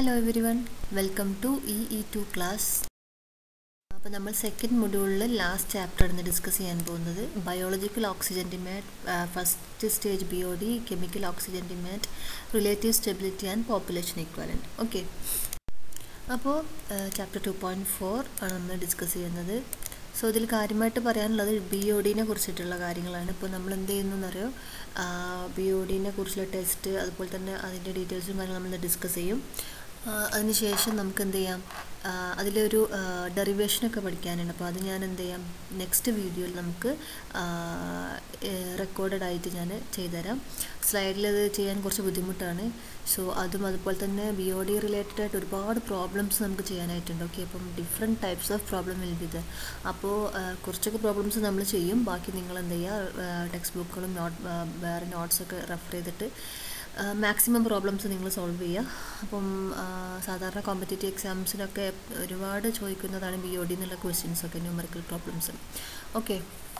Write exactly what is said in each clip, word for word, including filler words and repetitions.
Hello everyone, welcome to E E two class. അപ്പോൾ നമ്മൾ second മൊഡ്യൂളിൽ ലാസ്റ്റ് ചാപ്റ്റർ ആണ് ഡിസ്കസ് ചെയ്യാൻ പോകുന്നത് biological oxygen demand, first stage B O D, chemical oxygen demand, relative stability and population equivalent. Okay, അപ്പോൾ chapter two point four ആണ് നമ്മൾ discuss ചെയ്യുന്നത്. സോ ഇതിൽ കാര്യമായിട്ട് പറയാനുള്ളത് ബി ഒ ഡിനെ കുറിച്ചിട്ടുള്ള കാര്യങ്ങളാണ്. ഇപ്പോൾ നമ്മൾ എന്ത് ചെയ്യുന്നു എന്നറിയോ, ബി ഒ ഡിനെ കുറിച്ചുള്ള ടെസ്റ്റ് അതുപോലെ തന്നെ അതിൻ്റെ ഡീറ്റെയിൽസും കാര്യങ്ങളും നമ്മൾ ഡിസ്കസ് ചെയ്യും. അതിനുശേഷം നമുക്ക് എന്ത് ചെയ്യാം, അതിലൊരു ഡെറിവേഷനൊക്കെ പഠിക്കാനുണ്ട്. അപ്പോൾ അത് ഞാൻ എന്ത് ചെയ്യാം നെക്സ്റ്റ് വീഡിയോയിൽ നമുക്ക് റെക്കോർഡഡ് ആയിട്ട് ഞാൻ ചെയ്തുതരാം. സ്ലൈഡിൽ അത് ചെയ്യാൻ കുറച്ച് ബുദ്ധിമുട്ടാണ്. സോ അതും അതുപോലെ തന്നെ ബി ഒ ഡി റിലേറ്റഡ് ആയിട്ട് ഒരുപാട് പ്രോബ്ലംസ് നമുക്ക് ചെയ്യാനായിട്ടുണ്ട്. ഓക്കെ, അപ്പം different types of problem will be there. അപ്പോൾ കുറച്ചൊക്കെ പ്രോബ്ലംസ് നമ്മൾ ചെയ്യും, ബാക്കി നിങ്ങൾ എന്ത് ചെയ്യുക, ടെക്സ്റ്റ് ബുക്കുകളും നോട്ട് വേറെ നോട്ട്സൊക്കെ റെഫർ ചെയ്തിട്ട് മാക്സിമം പ്രോബ്ലംസ് നിങ്ങൾ സോൾവ് ചെയ്യുക. അപ്പം സാധാരണ കോമ്പറ്റേറ്റീവ് എക്സാംസിനൊക്കെ ഒരുപാട് ചോദിക്കുന്നതാണ് ബി ഒ ഡി എന്നുള്ള ക്വസ്റ്റ്യൻസൊക്കെ, numerical problems. Okay,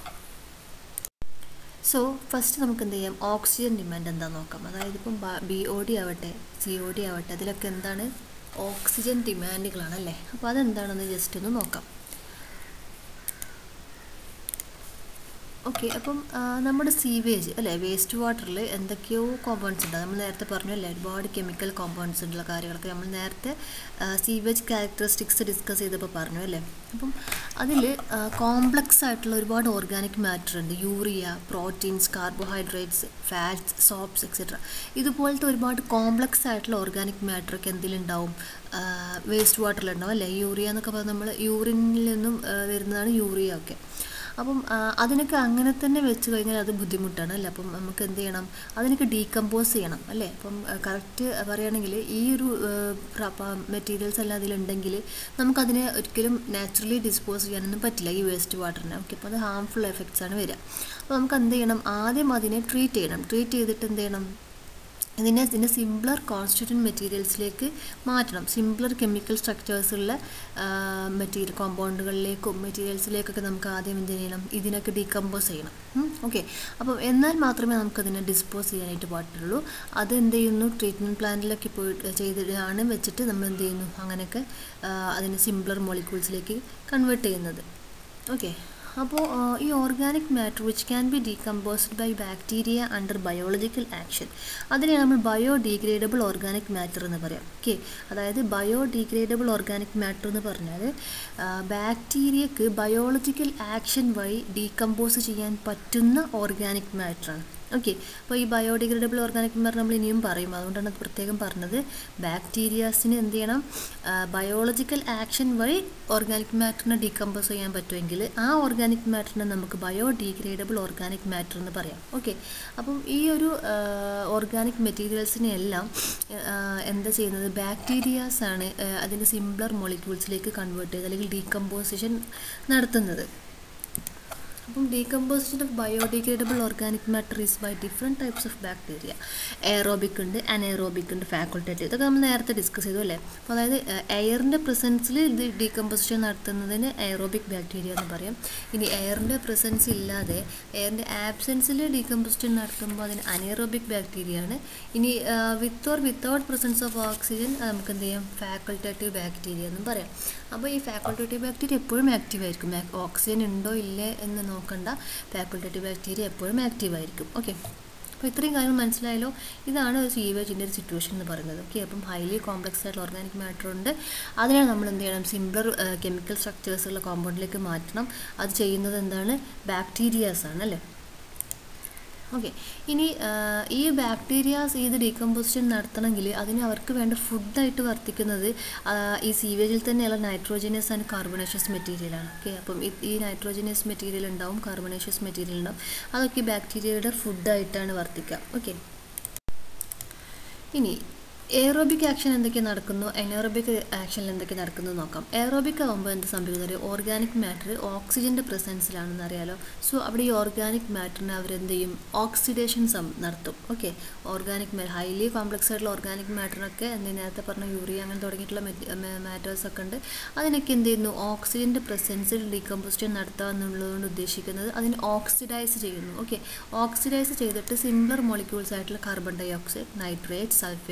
so first നമുക്ക് എന്ത് ചെയ്യാം, ഓക്സിജൻ ഡിമാൻഡ് എന്താണെന്ന് നോക്കാം. അതായത് ഇപ്പം ബി ഒ ഡി ആവട്ടെ സി ഒ ഡി ആവട്ടെ അതിലൊക്കെ എന്താണ് ഓക്സിജൻ ഡിമാൻഡുകളാണല്ലേ. അപ്പോൾ അതെന്താണെന്ന് ജസ്റ്റ് ഒന്ന് നോക്കാം. ഓക്കെ, അപ്പം നമ്മുടെ സീവേജ് അല്ലേ, വേസ്റ്റ് വാട്ടറിൽ എന്തൊക്കെയോ കോമ്പൗണ്ട്സ് ഉണ്ട്. നമ്മൾ നേരത്തെ പറഞ്ഞു അല്ലേ, ഒരുപാട് കെമിക്കൽ കോമ്പൗണ്ട്സ് ഉള്ള കാര്യങ്ങളൊക്കെ നമ്മൾ നേരത്തെ സീവേജ് ക്യാരക്ടറിസ്റ്റിക്സ് ഡിസ്കസ് ചെയ്തപ്പോൾ പറഞ്ഞു അല്ലേ. അപ്പം അതിൽ കോംപ്ലക്സ് ആയിട്ടുള്ള ഒരുപാട് ഓർഗാനിക് മാറ്റർ ഉണ്ട്. Urea, proteins, carbohydrates, fats, soaps etcetera. ഇതുപോലത്തെ ഒരുപാട് കോംപ്ലക്സ് ആയിട്ടുള്ള ഓർഗാനിക് മാറ്ററൊക്കെ എന്തിലുണ്ടാവും, വേസ്റ്റ് വാട്ടറിലുണ്ടാവും അല്ലേ. യൂറിയ എന്നൊക്കെ പറഞ്ഞാൽ നമ്മൾ യൂറിനിൽ നിന്നും വരുന്നതാണ് യൂറിയ ഒക്കെ. അപ്പം അതിനൊക്കെ അങ്ങനെ തന്നെ വെച്ച് കഴിഞ്ഞാൽ അത് ബുദ്ധിമുട്ടാണ് അല്ലേ. അപ്പം നമുക്ക് എന്ത് ചെയ്യണം, അതിനൊക്കെ ഡീകമ്പോസ് ചെയ്യണം അല്ലേ. അപ്പം കറക്റ്റ് പറയുകയാണെങ്കിൽ ഈ ഒരു മെറ്റീരിയൽസ് എല്ലാം അതിലുണ്ടെങ്കിൽ നമുക്കതിനെ ഒരിക്കലും നാച്ചുറലി ഡിസ്പോസ് ചെയ്യാനൊന്നും പറ്റില്ല ഈ വേസ്റ്റ് വാട്ടറിനെ. ഓക്കെ, അപ്പോൾ അത് ഹാംഫുൾ എഫക്ട്സ് ആണ് വരിക. അപ്പോൾ നമുക്ക് എന്ത് ചെയ്യണം, ആദ്യം അതിനെ ട്രീറ്റ് ചെയ്യണം. ട്രീറ്റ് ചെയ്തിട്ട് എന്ത് ചെയ്യണം, ഇതിനെ ഇതിൻ്റെ സിംപ്ലർ കോൺസ്റ്റിറ്റ്യൂവൻറ്റ് മെറ്റീരിയൽസിലേക്ക് മാറ്റണം. സിംപ്ലർ കെമിക്കൽ സ്ട്രക്ചേഴ്സുള്ള മെറ്റീരിയൽ കോമ്പൗണ്ടുകളിലേക്കും മെറ്റീരിയൽസിലേക്കൊക്കെ നമുക്ക് ആദ്യം എന്ത് ചെയ്യണം, ഇതിനൊക്കെ ഡീകമ്പോസ് ചെയ്യണം. ഓക്കെ, അപ്പോൾ എന്നാൽ മാത്രമേ നമുക്കതിനെ ഡിസ്പോസ് ചെയ്യാനായിട്ട് പാടുള്ളൂ. അത് എന്ത് ചെയ്യുന്നു, ട്രീറ്റ്മെൻറ്റ് പ്ലാന്റിലൊക്കെ പോയിട്ട് ചെയ്തിട്ടാണ് വെച്ചിട്ട് നമ്മൾ എന്ത് ചെയ്യുന്നു, അങ്ങനെയൊക്കെ അതിനെ സിംപ്ലർ മോളിക്യൂൾസിലേക്ക് കൺവേർട്ട് ചെയ്യുന്നത്. ഓക്കെ, അപ്പോൾ ഈ organic matter which can be decomposed by bacteria under biological action, അതിനെ നമ്മൾ ബയോ ഡീഗ്രേഡബിൾ ഓർഗാനിക് മാറ്റർ എന്ന് പറയാം. ഓക്കെ, അതായത് ബയോ ഡീഗ്രേഡബിൾ ഓർഗാനിക് മാറ്റർ എന്ന് പറഞ്ഞാൽ ബാക്ടീരിയക്ക് ബയോളജിക്കൽ ആക്ഷൻ വഴി ഡീകമ്പോസ് ചെയ്യാൻ പറ്റുന്ന ഓർഗാനിക് മാറ്ററാണ്. ഓക്കെ, അപ്പോൾ ഈ ബയോഡിഗ്രേഡബിൾ ഓർഗാനിക് മാറ്റർ നമ്മൾ ഇനിയും പറയും, അതുകൊണ്ടാണ് അത് പ്രത്യേകം പറഞ്ഞത്. ബാക്ടീരിയാസിന് എന്ത് ചെയ്യണം, ബയോളജിക്കൽ ആക്ഷൻ വഴി ഓർഗാനിക് മാറ്ററിനെ ഡീകമ്പോസ് ചെയ്യാൻ പറ്റുമെങ്കിൽ ആ ഓർഗാനിക് മാറ്ററിനെ നമുക്ക് ബയോ ഡീഗ്രേഡബിൾ ഓർഗാനിക് മാറ്റർ എന്ന് പറയാം. ഓക്കെ, അപ്പം ഈ ഒരു ഓർഗാനിക് മെറ്റീരിയൽസിനെ എല്ലാം എന്താ ചെയ്യുന്നത്, ബാക്ടീരിയാസാണ് അതിൻ്റെ സിംപ്ലർ മോളിക്യൂൾസിലേക്ക് കൺവേർട്ട് ചെയ്ത് അല്ലെങ്കിൽ ഡീകമ്പോസിഷൻ നടത്തുന്നത്. അപ്പം decomposition of biodegradable organic matter is by different types of bacteria. Aerobic ഉണ്ട്, അനഎറോബിക് ഉണ്ട്, ഫാക്കൾട്ടേറ്റീവ്. ഇതൊക്കെ നമ്മൾ നേരത്തെ ഡിസ്കസ് ചെയ്തു അല്ലേ. അപ്പോൾ അതായത് എയറിൻ്റെ പ്രസൻസിൽ ഇത് ഡീകമ്പോസിഷൻ നടത്തുന്നതിന് എയറോബിക് ബാക്ടീരിയ എന്ന് പറയാം. ഇനി എയറിൻ്റെ പ്രസൻസ് ഇല്ലാതെ എയറിൻ്റെ ആബ്സെൻസിൽ ഡീകമ്പോസിഷൻ നടത്തുമ്പോൾ അതിന് അനഎറോബിക് ബാക്ടീരിയ ആണ്. ഇനി with or without presence of oxygen നമുക്ക് എന്ത് ചെയ്യാം, ഫാക്കൾട്ടേറ്റീവ് ബാക്ടീരിയ എന്നും പറയാം. അപ്പോൾ ഈ ഫാക്കൾട്ടേറ്റീവ് ബാക്ടീരിയ എപ്പോഴും ആക്റ്റീവ് ആയിരിക്കും. ഓക്സിജൻ ഉണ്ടോ ഇല്ലേ എന്ന് നോക്കണ്ട, ഫാക്കൾട്ടേറ്റീവ് ബാക്ടീരിയ എപ്പോഴും ആക്റ്റീവ് ആയിരിക്കും. ഓക്കെ, അപ്പോൾ ഇത്രയും കാര്യം മനസ്സിലായല്ലോ. ഇതാണ് ഒരു സീവേജിൻ്റെ ഒരു സിറ്റുവേഷൻ എന്ന് പറയുന്നത്. ഓക്കെ, അപ്പം ഹൈലി കോംപ്ലക്സ് ആയിട്ടുള്ള ഓർഗാനിക് മാറ്റർ ഉണ്ട്, അതിനെ നമ്മൾ എന്ത് ചെയ്യണം, സിംപ്ലർ കെമിക്കൽ സ്ട്രക്ചേഴ്സുള്ള കോമ്പൗണ്ടിലേക്ക് മാറ്റണം. അത് ചെയ്യുന്നത് എന്താണ്, ബാക്ടീരിയാസ് ആണ് അല്ലേ. ഓക്കെ, ഇനി ഈ ബാക്ടീരിയാസ് ഇത് ഡീകമ്പോസിഷൻ നടത്തണമെങ്കിൽ അതിന് അവർക്ക് വേണ്ട ഫുഡായിട്ട് വർത്തിക്കുന്നത് ഈ സീവേജിൽ തന്നെയുള്ള നൈട്രോജനസ് ആൻഡ് കാർബണേഷ്യസ് മെറ്റീരിയലാണ്. ഓക്കെ, അപ്പം ഈ നൈട്രോജനസ് മെറ്റീരിയൽ ഉണ്ടാവും, കാർബണേഷ്യസ് മെറ്റീരിയൽ ഉണ്ടാവും. അതൊക്കെ ബാക്ടീരിയയുടെ ഫുഡായിട്ടാണ് വർത്തിക്കുക. ഓക്കെ, ഇനി എയറോബിക് ആക്ഷൻ എന്തൊക്കെ നടക്കുന്നു, അനറോബിക് ആക്ഷനിൽ എന്തൊക്കെ നടക്കുന്നു നോക്കാം. എയറോബിക് ആകുമ്പോൾ എന്ത് സംഭവിക്കുന്നത്, ഓർഗാനിക് മാറ്റർ ഓക്സിജൻ്റെ പ്രസൻസിലാണെന്ന് അറിയാലോ. സോ അവിടെ ഈ ഓർഗാനിക് മാറ്ററിനെ അവരെന്ത് ചെയ്യും, ഓക്സിഡേഷൻ നടത്തും. ഓക്കെ, ഓർഗാനിക് ഹൈലി കോംപ്ലക്സ് ആയിട്ടുള്ള ഓർഗാനിക് മാറ്ററിനൊക്കെ എന്ത് നേരത്തെ പറഞ്ഞ യൂറിയ അങ്ങനെ തുടങ്ങിയിട്ടുള്ള മാറ്റേഴ്സൊക്കെ ഉണ്ട്. അതിനൊക്കെ എന്ത് ചെയ്യുന്നു, ഓക്സിജൻ്റെ പ്രസൻസിൽ ഡീകമ്പോസിഷൻ നടത്തുക എന്നുള്ളതുകൊണ്ട് ഉദ്ദേശിക്കുന്നത് അതിന് ഓക്സിഡൈസ് ചെയ്യുന്നു. ഓക്കെ, ഓക്സിഡൈസ് ചെയ്തിട്ട് സിംപ്ലർ മോളിക്യൂൾസ് ആയിട്ടുള്ള carbon dioxide, nitrate, sulphates എന്ന്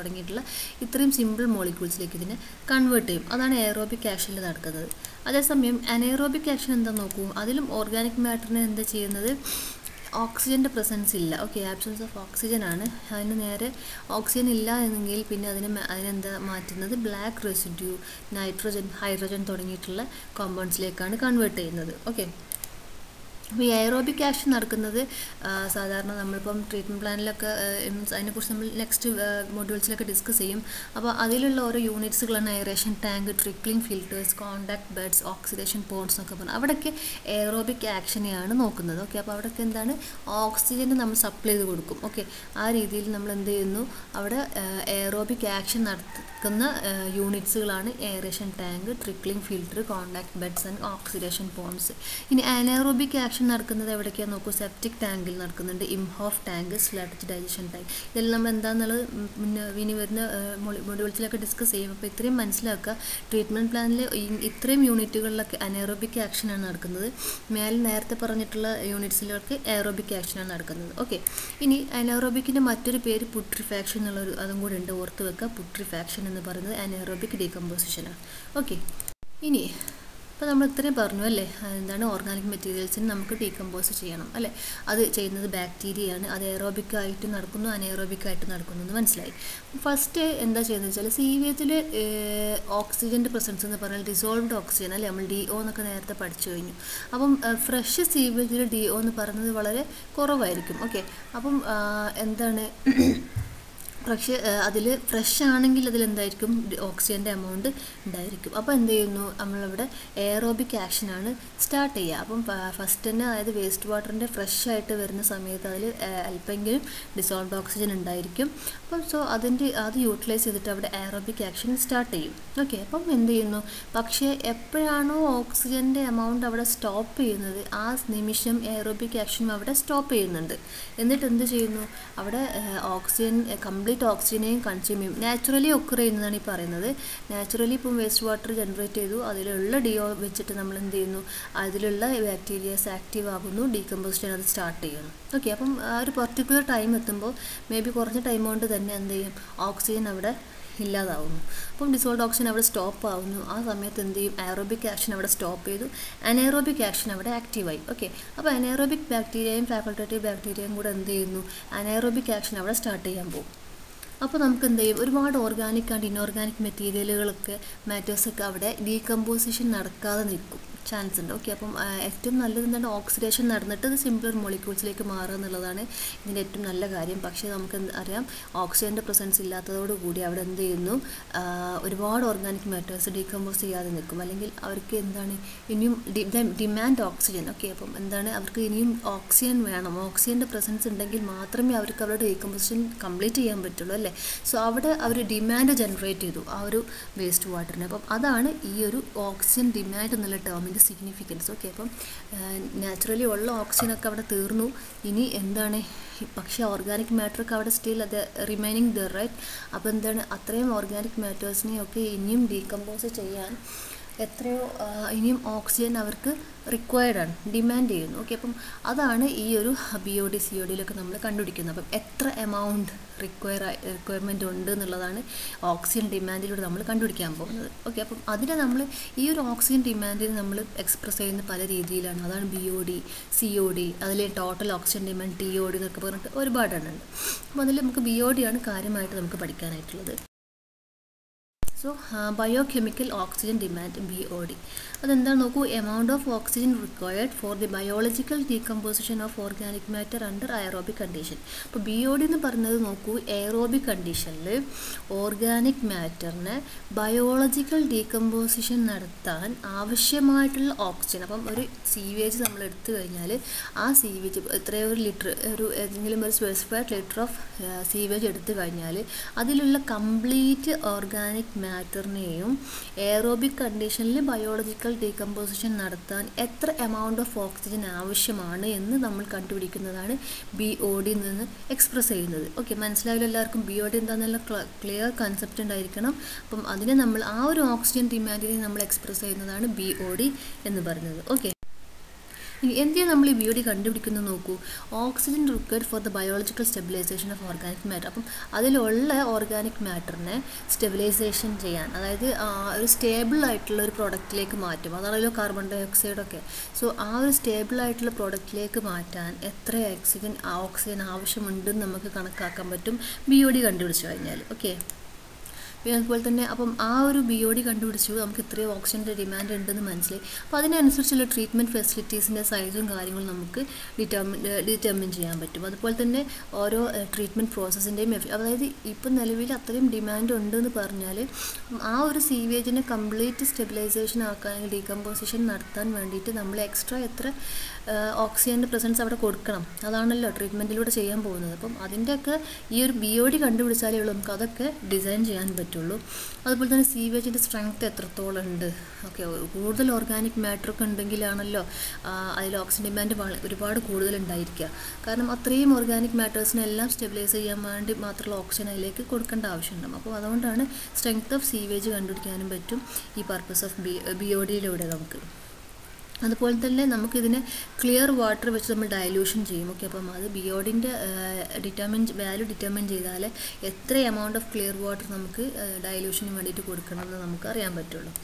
തുടങ്ങിയിട്ടുള്ള ഇത്രയും സിമ്പിൾ മോളിക്യൂൾസിലേക്ക് ഇതിനെ കൺവേർട്ട് ചെയ്യും. അതാണ് എയറോബിക് ആക്ഷനിൽ നടക്കുന്നത്. അതേസമയം അനേറോബിക് ആക്ഷൻ എന്താ നോക്കൂ, അതിലും ഓർഗാനിക് മാറ്ററിനെ എന്താ ചെയ്യുന്നത്, ഓക്സിജൻ്റെ പ്രസൻസ് ഇല്ല. ഓക്കെ, ആബ്സെൻസ് ഓഫ് ഓക്സിജൻ ആണ്. അതിന് നേരെ ഓക്സിജൻ ഇല്ല എന്നെങ്കിൽ പിന്നെ അതിന് അതിനെന്താ മാറ്റുന്നത്, ബ്ലാക്ക് റെസിഡ്യൂ, നൈട്രോജൻ, ഹൈഡ്രജൻ തുടങ്ങിയിട്ടുള്ള കോമ്പൗണ്ട്സിലേക്കാണ് കൺവേർട്ട് ചെയ്യുന്നത്. ഓക്കെ, അപ്പോൾ ഈ എയറോബിക് ആക്ഷൻ നടക്കുന്നത് സാധാരണ നമ്മളിപ്പം ട്രീറ്റ്മെൻറ്റ് പ്ലാനിലൊക്കെ മീൻസ് അതിനെക്കുറിച്ച് നമ്മൾ നെക്സ്റ്റ് മൊഡ്യൂൾസിലൊക്കെ ഡിസ്കസ് ചെയ്യും. അപ്പോൾ അതിലുള്ള ഓരോ യൂണിറ്റ്സുകളാണ് aeration tank, trickling filters, contact beds, oxidation ponds എന്നൊക്കെ പറഞ്ഞാൽ അവിടെയൊക്കെ എയറോബിക് ആക്ഷനെയാണ് നോക്കുന്നത്. ഓക്കെ, അപ്പോൾ അവിടെയൊക്കെ എന്താണ്, ഓക്സിജൻ നമ്മൾ സപ്ലൈ ചെയ്ത് കൊടുക്കും. ഓക്കെ, ആ രീതിയിൽ നമ്മൾ എന്ത് ചെയ്യുന്നു, അവിടെ എയറോബിക് ആക്ഷൻ നടക്കുന്ന യൂണിറ്റ്സുകളാണ് aeration tank, trickling filter, contact beds and oxidation ponds. ഇനി അനേറോബിക് ആക്ഷൻ നടക്കുന്നത് എവിടേക്കാണ് നോക്കൂ, സെപ്റ്റിക് ടാങ്കിൽ നടക്കുന്നുണ്ട്, Imhoff tank, sludge digestion tank. ഇതെല്ലാം നമ്മൾ എന്താണെന്നുള്ളത് മുന്നേ ഇനി വരുന്ന മൊഡ്യൂൾസിലൊക്കെ ഡിസ്കസ് ചെയ്യും. അപ്പോൾ ഇത്രയും മനസ്സിലാക്കുക, ട്രീറ്റ്മെൻറ്റ് പ്ലാനിൽ ഇത്രയും യൂണിറ്റുകളിലൊക്കെ അനേറോബിക് ആക്ഷനാണ് നടക്കുന്നത്. മേലെ നേരത്തെ പറഞ്ഞിട്ടുള്ള യൂണിറ്റ്സിലൊക്കെ എയറോബിക് ആക്ഷനാണ് നടക്കുന്നത്. ഓക്കെ, ഇനി അനേറോബിക്കിൻ്റെ മറ്റൊരു പേര് പുട്രിഫാക്ഷൻ എന്നുള്ളൊരു അതും കൂടെ ഉണ്ട്, ഓർത്ത് വെക്കുക. പുട്രിഫാക്ഷൻ എന്ന് പറയുന്നത് അനേറോബിക് ഡീകമ്പോസിഷനാണ്. ഓക്കെ, ഇനി അപ്പോൾ നമ്മൾ ഇത്രയും പറഞ്ഞു അല്ലേ, എന്താണ് ഓർഗാനിക് മെറ്റീരിയൽസിന് നമുക്ക് ഡീകമ്പോസ് ചെയ്യണം അല്ലേ. അത് ചെയ്യുന്നത് ബാക്ടീരിയയാണ്. അത് എയറോബിക്കായിട്ട് നടക്കുന്നു, അനേറോബിക്കായിട്ട് നടക്കുന്നു എന്ന് മനസ്സിലായി. ഫസ്റ്റ് എന്താ ചെയ്യുന്നത് വെച്ചാൽ, സീവേജിൽ ഓക്സിജൻ്റെ പ്രസൻസ് എന്ന് പറഞ്ഞാൽ ഡിസോൾവ്ഡ് ഓക്സിജൻ അല്ലേ, നമ്മൾ ഡി ഒ എന്നൊക്കെ നേരത്തെ പഠിച്ചു കഴിഞ്ഞു. അപ്പം ഫ്രഷ് സീവേജിൽ ഡി ഒ എന്ന് പറയുന്നത് വളരെ കുറവായിരിക്കും. ഓക്കെ, അപ്പം എന്താണ് പക്ഷേ അതിൽ ഫ്രഷ് ആണെങ്കിൽ അതിലെന്തായിരിക്കും, ഓക്സിജൻ്റെ എമൗണ്ട് ഉണ്ടായിരിക്കും. അപ്പോൾ എന്ത് ചെയ്യുന്നു, നമ്മളിവിടെ എയറോബിക് ആക്ഷനാണ് സ്റ്റാർട്ട് ചെയ്യുക. അപ്പം ഫസ്റ്റ് തന്നെ, അതായത് വേസ്റ്റ് വാട്ടറിൻ്റെ ഫ്രഷ് ആയിട്ട് വരുന്ന സമയത്ത് അതിൽ അല്പമെങ്കിലും ഡിസോൾവ്ഡ് ഓക്സിജൻ ഉണ്ടായിരിക്കും. അപ്പം സോ അതിൻ്റെ അത് യൂട്ടിലൈസ് ചെയ്തിട്ട് അവിടെ എയറോബിക് ആക്ഷൻ സ്റ്റാർട്ട് ചെയ്യും. ഓക്കെ, അപ്പം എന്ത് ചെയ്യുന്നു, പക്ഷേ എപ്പോഴാണോ ഓക്സിജൻ്റെ എമൗണ്ട് അവിടെ സ്റ്റോപ്പ് ചെയ്യുന്നത്, ആ നിമിഷം എയറോബിക് ആക്ഷനും അവിടെ സ്റ്റോപ്പ് ചെയ്യുന്നുണ്ട്. എന്നിട്ട് എന്ത് ചെയ്യുന്നു, അവിടെ ഓക്സിജൻ കംപ്ലീറ്റ് ഓക്സിജനെയും കൺസ്യൂം ചെയ്യും. നാച്ചുറലി ഒക്കർ ചെയ്യുന്നതാണ് ഈ പറയുന്നത്. നാച്ചുറലി ഇപ്പം വേസ്റ്റ് വാട്ടർ ജനറേറ്റ് ചെയ്തു, അതിലുള്ള ഡി ഒ വെച്ചിട്ട് നമ്മൾ എന്ത് ചെയ്യുന്നു, അതിലുള്ള ബാക്ടീരിയസ് ആക്റ്റീവ് ആകുന്നു, ഡീകമ്പോസിഷൻ അത് സ്റ്റാർട്ട് ചെയ്യുന്നു. ഓക്കെ, അപ്പം ആ ഒരു പെർട്ടിക്കുലർ ടൈം എത്തുമ്പോൾ മേ ബി കുറഞ്ഞ ടൈം കൊണ്ട് തന്നെ എന്ത് ചെയ്യും, ഓക്സിജൻ അവിടെ ഇല്ലാതാവുന്നു. അപ്പം ഡിസോൾഡ് ഓക്സിജൻ അവിടെ സ്റ്റോപ്പ് ആവുന്നു. ആ സമയത്ത് എന്ത് ചെയ്യും, എയറോബിക് ആക്ഷൻ അവിടെ സ്റ്റോപ്പ് ചെയ്തു, അനേറോബിക് ആക്ഷൻ അവിടെ ആക്റ്റീവായി. ഓക്കെ, അപ്പോൾ അനേറോബിക് ബാക്ടീരിയയും ഫാക്കൾട്ടേറ്റീവ് ബാക്ടീരിയയും കൂടെ എന്ത് ചെയ്യുന്നു, അനേറോബിക് ആക്ഷൻ അവിടെ സ്റ്റാർട്ട് ചെയ്യാൻ പോകും. അപ്പോൾ നമുക്ക് എന്ത് ചെയ്യും, ഒരുപാട് ഓർഗാനിക് ആൻഡ് ഇൻഓർഗാനിക് മെറ്റീരിയലുകളൊക്കെ മാറ്റേഴ്സൊക്കെ അവിടെ ഡീകമ്പോസിഷൻ നടക്കാതെ നിൽക്കും, ചാൻസ് ഉണ്ട്. ഓക്കെ, അപ്പം ഏറ്റവും നല്ലത് എന്താണ്, ഓക്സിഡേഷൻ നടന്നിട്ട് അത് സിംപിളർ മോളിക്യൂൾസിലേക്ക് മാറുക എന്നുള്ളതാണ് ഇതിൻ്റെ ഏറ്റവും നല്ല കാര്യം. പക്ഷേ നമുക്ക് എന്ത് അറിയാം, ഓക്സിജൻ്റെ പ്രസൻസ് ഇല്ലാത്തതോടുകൂടി അവിടെ എന്ത് ചെയ്യുന്നു, ഒരുപാട് ഓർഗാനിക് മാറ്റേഴ്സ് ഡീകമ്പോസ് ചെയ്യാതെ നിൽക്കും. അല്ലെങ്കിൽ അവർക്ക് എന്താണ് ഇനിയും ഡിമാൻഡ് ഓക്സിജൻ. ഓക്കെ, അപ്പം എന്താണ്, അവർക്ക് ഇനിയും ഓക്സിജൻ വേണം. ഓക്സിജൻ്റെ പ്രസൻസ് ഉണ്ടെങ്കിൽ മാത്രമേ അവർക്ക് അവരുടെ ഡീകമ്പോസിഷൻ കംപ്ലീറ്റ് ചെയ്യാൻ പറ്റുള്ളൂ അല്ലേ. സോ അവിടെ അവർ ഡിമാൻഡ് ജനറേറ്റ് ചെയ്തു ആ ഒരു വേസ്റ്റ് വാട്ടറിന്. അപ്പം അതാണ് ഈ ഒരു ഓക്സിജൻ ഡിമാൻഡ് എന്നുള്ള ടേമിൻ്റെ സിഗ്നിഫിക്കൻസ്. ഓക്കെ, അപ്പം നാച്ചുറലി ഉള്ള ഓക്സിജനൊക്കെ അവിടെ തീർന്നു. ഇനി എന്താണ്, പക്ഷേ ഓർഗാനിക് മാറ്ററൊക്കെ അവിടെ സ്റ്റിൽ അത് റിമൈനിങ് ദർ റൈറ്റ്. അപ്പോൾ എന്താണ്, അത്രയും ഓർഗാനിക് മാറ്റേഴ്സിനെയൊക്കെ ഇനിയും ഡീകമ്പോസ് ചെയ്യാൻ എത്രയോ ഇനിയും ഓക്സിജൻ അവർക്ക് റിക്വയർഡ് ആണ്, ഡിമാൻഡ് ചെയ്യുന്നു. ഓക്കെ, അപ്പം അതാണ് ഈ ഒരു B O D C O ഡിയിലൊക്കെ നമ്മൾ കണ്ടുപിടിക്കുന്നത്. അപ്പം എത്ര എമൗണ്ട് റിക്വയർ റിക്വയർമെൻറ്റ് ഉണ്ട് എന്നുള്ളതാണ് ഓക്സിജൻ ഡിമാൻഡിലൂടെ നമ്മൾ കണ്ടുപിടിക്കാൻ പോകുന്നത്. ഓക്കെ, അപ്പം അതിനെ നമ്മൾ ഈ ഒരു ഓക്സിജൻ ഡിമാൻഡിനെ നമ്മൾ എക്സ്പ്രസ് ചെയ്യുന്ന പല രീതിയിലാണ്. അതാണ് B O D, C O D, അതിൽ total oxygen demand, T O D എന്നൊക്കെ പറഞ്ഞിട്ട് ഒരുപാടെണ്ണം ഉണ്ട്. അപ്പോൾ അതിൽ നമുക്ക് ബി ഒ ഡി ആണ് കാര്യമായിട്ട് നമുക്ക് പഠിക്കാനായിട്ടുള്ളത്. So biochemical oxygen demand, B O D, അതെന്താണ് നോക്കൂ, amount of oxygen required for the biological decomposition of organic matter under aerobic condition. അപ്പോൾ ബി ഒ ഡി എന്ന് പറയുന്നത് നോക്കൂ, എയറോബിക് കണ്ടീഷനിൽ ഓർഗാനിക് മാറ്ററിന് ബയോളജിക്കൽ ഡീകമ്പോസിഷൻ നടത്താൻ ആവശ്യമായിട്ടുള്ള ഓക്സിജൻ. അപ്പം ഒരു സീവേജ് നമ്മൾ എടുത്തു കഴിഞ്ഞാൽ ആ സീവേജ് എത്രയോ ഒരു ലിറ്റർ, ഒരു ഏതെങ്കിലും ഒരു സ്പെസിഫൈഡ് ലിറ്റർ ഓഫ് സീവേജ് എടുത്തു കഴിഞ്ഞാൽ അതിലുള്ള കംപ്ലീറ്റ് ഓർഗാനിക് മാറ്ററിനെയും എയറോബിക് കണ്ടീഷനിൽ ബയോളജിക്കൽ ഡീകമ്പോസിഷൻ നടത്താൻ എത്ര എമൗണ്ട് ഓഫ് ഓക്സിജൻ ആവശ്യമാണ് എന്ന് നമ്മൾ കണ്ടുപിടിക്കുന്നതാണ് ബി ഒ ഡിയിൽ നിന്ന് എക്സ്പ്രസ് ചെയ്യുന്നത്. ഓക്കെ, മനസ്സിലായാലും എല്ലാവർക്കും ബി ഒ ഡി എന്താണെന്നുള്ള ക്ലിയർ കൺസെപ്റ്റ് ഉണ്ടായിരിക്കണം. അപ്പം അതിനെ നമ്മൾ ആ ഒരു ഓക്സിജൻ ഡിമാൻഡിനെ നമ്മൾ എക്സ്പ്രസ് ചെയ്യുന്നതാണ് ബി ഒ ഡി എന്ന് പറയുന്നത്. ഓക്കെ, ഇനി എന്തിനാണ് നമ്മൾ ഈ ബി ഒ ഡി കണ്ടുപിടിക്കുന്നത് നോക്കൂ. Oxygen required for the biological stabilization of organic matter. അപ്പം അതിലുള്ള ഓർഗാനിക് മാറ്ററിനെ സ്റ്റെബിലൈസേഷൻ ചെയ്യാൻ, അതായത് ഒരു സ്റ്റേബിൾ ആയിട്ടുള്ള ഒരു പ്രോഡക്റ്റിലേക്ക് മാറ്റും. അതാണല്ലോ കാർബൺ ഡൈ ഓക്സൈഡൊക്കെ. സോ ആ ഒരു സ്റ്റേബിൾ ആയിട്ടുള്ള പ്രോഡക്റ്റിലേക്ക് മാറ്റാൻ എത്ര ഓക്സിജൻ ഓക്സിജൻ ആവശ്യമുണ്ടെന്ന് നമുക്ക് കണക്കാക്കാൻ പറ്റും ബി ഒ ഡി കണ്ടുപിടിച്ച് കഴിഞ്ഞാൽ. ഓക്കെ, അതുപോലെ തന്നെ അപ്പം ആ ഒരു ബി ഒ ഡി കണ്ടുപിടിച്ചു, നമുക്ക് ഇത്രയും ഓക്സിജൻ്റെ ഡിമാൻഡ് ഉണ്ടെന്ന് മനസ്സിലായി. അപ്പോൾ അതിനനുസരിച്ചുള്ള ട്രീറ്റ്മെൻറ്റ് ഫെസിലിറ്റീസിൻ്റെ സൈസും കാര്യങ്ങളും നമുക്ക് ഡിറ്റർമിൻ ഡിറ്റർമിൻ ചെയ്യാൻ പറ്റും. അതുപോലെ തന്നെ ഓരോ ട്രീറ്റ്മെൻറ്റ് പ്രോസസ്സിൻ്റെയും എഫി അതായത് ഇപ്പം നിലവിൽ അത്രയും ഡിമാൻഡ് ഉണ്ടെന്ന് പറഞ്ഞാൽ ആ ഒരു സീവേജിനെ കംപ്ലീറ്റ് സ്റ്റെബിലൈസേഷൻ ആക്കാൻ, ഡീകമ്പോസിഷൻ നടത്താൻ വേണ്ടിയിട്ട് നമ്മൾ എക്സ്ട്രാ എത്ര ഓക്സിജൻ്റെ പ്രസൻസ് അവിടെ കൊടുക്കണം, അതാണല്ലോ ട്രീറ്റ്മെൻറ്റിലൂടെ ചെയ്യാൻ പോകുന്നത്. അപ്പം അതിൻ്റെയൊക്കെ ഈ ഒരു ബി ഒ ഡി കണ്ടുപിടിച്ചാലേ ഉള്ളൂ നമുക്ക് അതൊക്കെ ഡിസൈൻ ചെയ്യാൻ പറ്റുള്ളൂ. അതുപോലെ തന്നെ സീവേജിൻ്റെ സ്ട്രെങ്ത് എത്രത്തോളം ഉണ്ട്, ഓക്കെ, കൂടുതൽ ഓർഗാനിക് മാറ്ററൊക്കെ ഉണ്ടെങ്കിലാണല്ലോ അതിൽ ഓക്സിജൻ ഡിമാൻഡ് ഒരുപാട് കൂടുതലുണ്ടായിരിക്കുക. കാരണം അത്രയും ഓർഗാനിക് മാറ്റേഴ്സിനെല്ലാം സ്റ്റെബിലൈസ് ചെയ്യാൻ വേണ്ടി മാത്രമുള്ള ഓക്സിജൻ അതിലേക്ക് കൊടുക്കേണ്ട ആവശ്യമുണ്ടാകും. അപ്പോൾ അതുകൊണ്ടാണ് സ്ട്രെങ്ത് ഓഫ് സീവേജ് കണ്ടുപിടിക്കാനും പറ്റും ഈ purpose of B B O ഡിയിലൂടെ നമുക്ക്. അതുപോലെ തന്നെ നമുക്കിതിനെ ക്ലിയർ വാട്ടർ വെച്ച് നമ്മൾ ഡയലൂഷൻ ചെയ്യും. ഓക്കെ, അപ്പം അത് ബി ഒ ഡിൻ്റെ ഡിറ്റർമിൻ വാല്യൂ ഡിറ്റർമിൻ ചെയ്താൽ എത്ര എമൗണ്ട് ഓഫ് ക്ലിയർ വാട്ടർ നമുക്ക് ഡയലൂഷന് വേണ്ടിയിട്ട് കൊടുക്കണമെന്ന് നമുക്ക് അറിയാൻ പറ്റുള്ളൂ.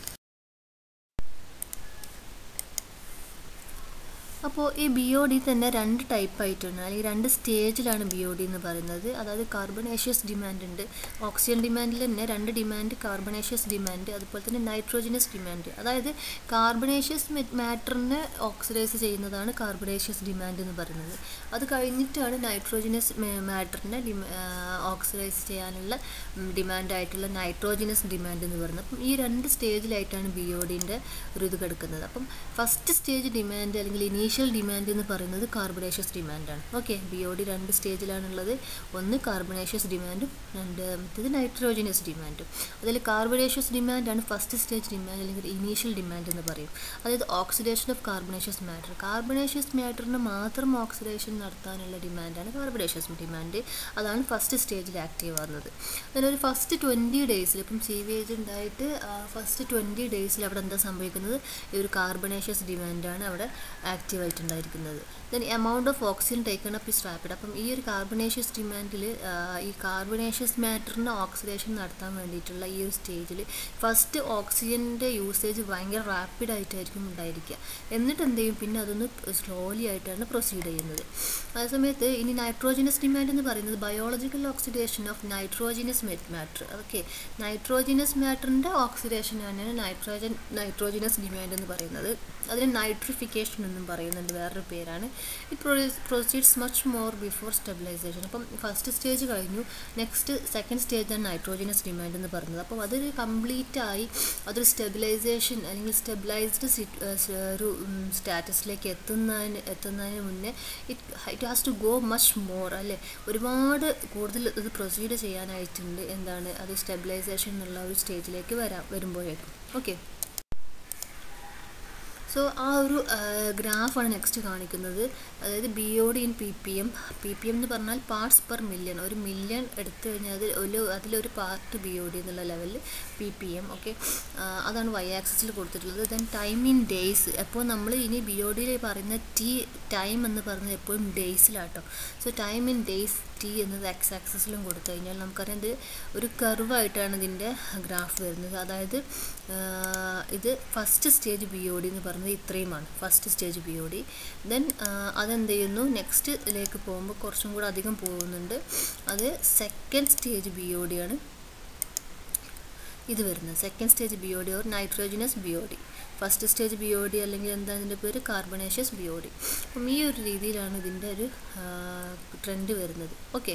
അപ്പോൾ ഈ ബി ഒ ഡി തന്നെ രണ്ട് ടൈപ്പ് ആയിട്ടുണ്ട്, അല്ലെങ്കിൽ രണ്ട് സ്റ്റേജിലാണ് ബി ഒ ഡി എന്ന് പറയുന്നത്. അതായത് കാർബണേഷ്യസ് ഡിമാൻഡ് ഉണ്ട്. ഓക്സിജൻ ഡിമാൻഡിൽ തന്നെ രണ്ട് ഡിമാൻഡ്, കാർബണേഷ്യസ് ഡിമാൻഡ്, അതുപോലെ തന്നെ നൈട്രോജനസ് ഡിമാൻഡ്. അതായത് കാർബണേഷ്യസ് മാറ്ററിനെ ഓക്സിഡൈസ് ചെയ്യുന്നതാണ് കാർബണേഷ്യസ് ഡിമാൻഡ് എന്ന് പറയുന്നത്. അത് കഴിഞ്ഞിട്ടാണ് നൈട്രോജനസ് മാറ്ററിനെ ഓക്സിഡൈസ് ചെയ്യാനുള്ള ഡിമാൻഡായിട്ടുള്ള നൈട്രോജനസ് ഡിമാൻഡ് എന്ന് പറയുന്നത്. അപ്പം ഈ രണ്ട് സ്റ്റേജിലായിട്ടാണ് ബി ഒ ഡിൻ്റെ ഒരു ഇത് കിടക്കുന്നത്. അപ്പം ഫസ്റ്റ് സ്റ്റേജ് ഡിമാൻഡ് അല്ലെങ്കിൽ ഇനീഷ്യൽ ഡിമാൻഡ് എന്ന് പറയുന്നത് കാർബണേഷ്യസ് ഡിമാൻഡാണ്. ഓക്കെ, ബി ഒ ഡി രണ്ട് സ്റ്റേജിലാണുള്ളത്. ഒന്ന് കാർബണേഷ്യസ് ഡിമാൻഡും രണ്ടാമത്തേത് നൈട്രോജനസ് ഡിമാൻഡും. അതിൽ കാർബണേഷ്യസ് ഡിമാൻഡാണ് ഫസ്റ്റ് സ്റ്റേജ് ഡിമാൻഡ് അല്ലെങ്കിൽ ഇനീഷ്യൽ ഡിമാൻഡ് എന്ന് പറയും. അതായത് oxidation of carbonaceous matter. Carbonaceous മാറ്ററിന് മാത്രം ഓക്സിഡേഷൻ നടത്താനുള്ള ഡിമാൻഡാണ് കാർബണേഷ്യസ് ഡിമാൻഡ്. അതാണ് ഫസ്റ്റ് സ്റ്റേജിൽ ആക്റ്റീവ് ആകുന്നത്. അതിലൊരു ഫസ്റ്റ് ട്വൻറ്റി ഡേയ്സിൽ ഇപ്പം സീവേജ് ഉണ്ടായിട്ട് ഫസ്റ്റ് ട്വൻറ്റി ഡേയ്സിൽ അവിടെ എന്താ സംഭവിക്കുന്നത്, ഈ ഒരു കാർബണേഷ്യസ് ഡിമാൻഡാണ് അവിടെ ആക്റ്റീവ് ആയിട്ടുണ്ടായിരിക്കുന്നത്. Then amount of oxygen taken up is rapid. അപ്പം ഈ ഒരു കാർബണേഷ്യസ് ഡിമാൻഡിൽ ഈ കാർബണേഷ്യസ് മാറ്ററിന് ഓക്സിഡേഷൻ നടത്താൻ വേണ്ടിയിട്ടുള്ള ഈ ഒരു സ്റ്റേജിൽ ഫസ്റ്റ് ഓക്സിജൻ്റെ യൂസേജ് ഭയങ്കര റാപ്പിഡായിട്ടായിരിക്കും ഉണ്ടായിരിക്കുക. എന്നിട്ട് എന്ത് ചെയ്യും, പിന്നെ അതൊന്ന് സ്ലോലി ആയിട്ടാണ് പ്രൊസീഡ് ചെയ്യുന്നത്. അതേസമയത്ത് ഇനി നൈട്രോജനസ് ഡിമാൻഡ് എന്ന് പറയുന്നത് biological oxidation of nitrogenous matter. Okay, nitrogenous മാറ്ററിൻ്റെ ഓക്സിഡേഷനാണ് നൈട്രോജൻ നൈട്രോജനസ് ഡിമാൻഡ് എന്ന് പറയുന്നത്. അതിന് നൈട്രിഫിക്കേഷൻ എന്നും പറയുന്നുണ്ട്, വേറൊരു പേരാണ്. It proceeds much more before stabilization. അപ്പം ഫസ്റ്റ് സ്റ്റേജ് കഴിഞ്ഞു, നെക്സ്റ്റ് സെക്കൻഡ് സ്റ്റേജാണ് നൈട്രോജനസ് ഡിമാൻഡ് എന്ന് പറയുന്നത്. അപ്പം അതൊരു കംപ്ലീറ്റ് ആയി അതൊരു സ്റ്റെബിലൈസേഷൻ അല്ലെങ്കിൽ സ്റ്റെബിലൈസ്ഡ് ഒരു സ്റ്റാറ്റസിലേക്ക് എത്തുന്നതിന് എത്തുന്നതിന് മുന്നേ it it has to go much more, അല്ലേ, ഒരുപാട് കൂടുതൽ ഇത് പ്രൊസീഡ് ചെയ്യാനായിട്ടുണ്ട്. എന്താണ് അത് സ്റ്റെബിലൈസേഷൻ എന്നുള്ള ഒരു സ്റ്റേജിലേക്ക് വരാം വരുമ്പോഴേക്കും. ഓക്കെ, സോ ആ ഒരു ഗ്രാഫാണ് നെക്സ്റ്റ് കാണിക്കുന്നത്. അതായത് B O D in P P M. P P M എന്ന് പറഞ്ഞാൽ പാർട്സ് പെർ മില്യൺ. ഒരു മില്യൺ എടുത്തു കഴിഞ്ഞാൽ അതിൽ ഒരു അതിലൊരു പാർട്ട് ബി ഒ ഡി എന്നുള്ള ലെവലിൽ പി പി എം. ഓക്കെ, അതാണ് വൈ ആക്സിസിൽ കൊടുത്തിട്ടുള്ളത്. Then time in days. അപ്പോൾ നമ്മൾ ഇനി ബി ഒ ഡിയിൽ പറയുന്ന ടി ടൈം എന്ന് പറയുന്നത് എപ്പോഴും ഡേയ്സിലാട്ടോ. So time in days T എന്നത് എക്സ് ആക്സിസിലും കൊടുത്തു കഴിഞ്ഞാൽ നമുക്കറിയാം ഇത് ഒരു കർവായിട്ടാണ് ഇതിൻ്റെ ഗ്രാഫ് വരുന്നത്. അതായത് ഇത് first stage B O D എന്ന് പറയുന്നത് ഇത്രയുമാണ് first stage B O D. Then അതെന്ത് ചെയ്യുന്നു, നെക്സ്റ്റിലേക്ക് പോകുമ്പോൾ കുറച്ചും കൂടെ അധികം പോകുന്നുണ്ട്. അത് second stage B O D ആണ് ഇത് വരുന്നത്. Second stage B O D or nitrogenous B O D. First stage B O D അല്ലെങ്കിൽ എന്താ ഇതിൻ്റെ പേര്, കാർബണേഷ്യസ് ബി ഒ ഡി. അപ്പം ഈ ഒരു രീതിയിലാണ് ഇതിൻ്റെ ഒരു ട്രെൻഡ് വരുന്നത്. ഓക്കെ,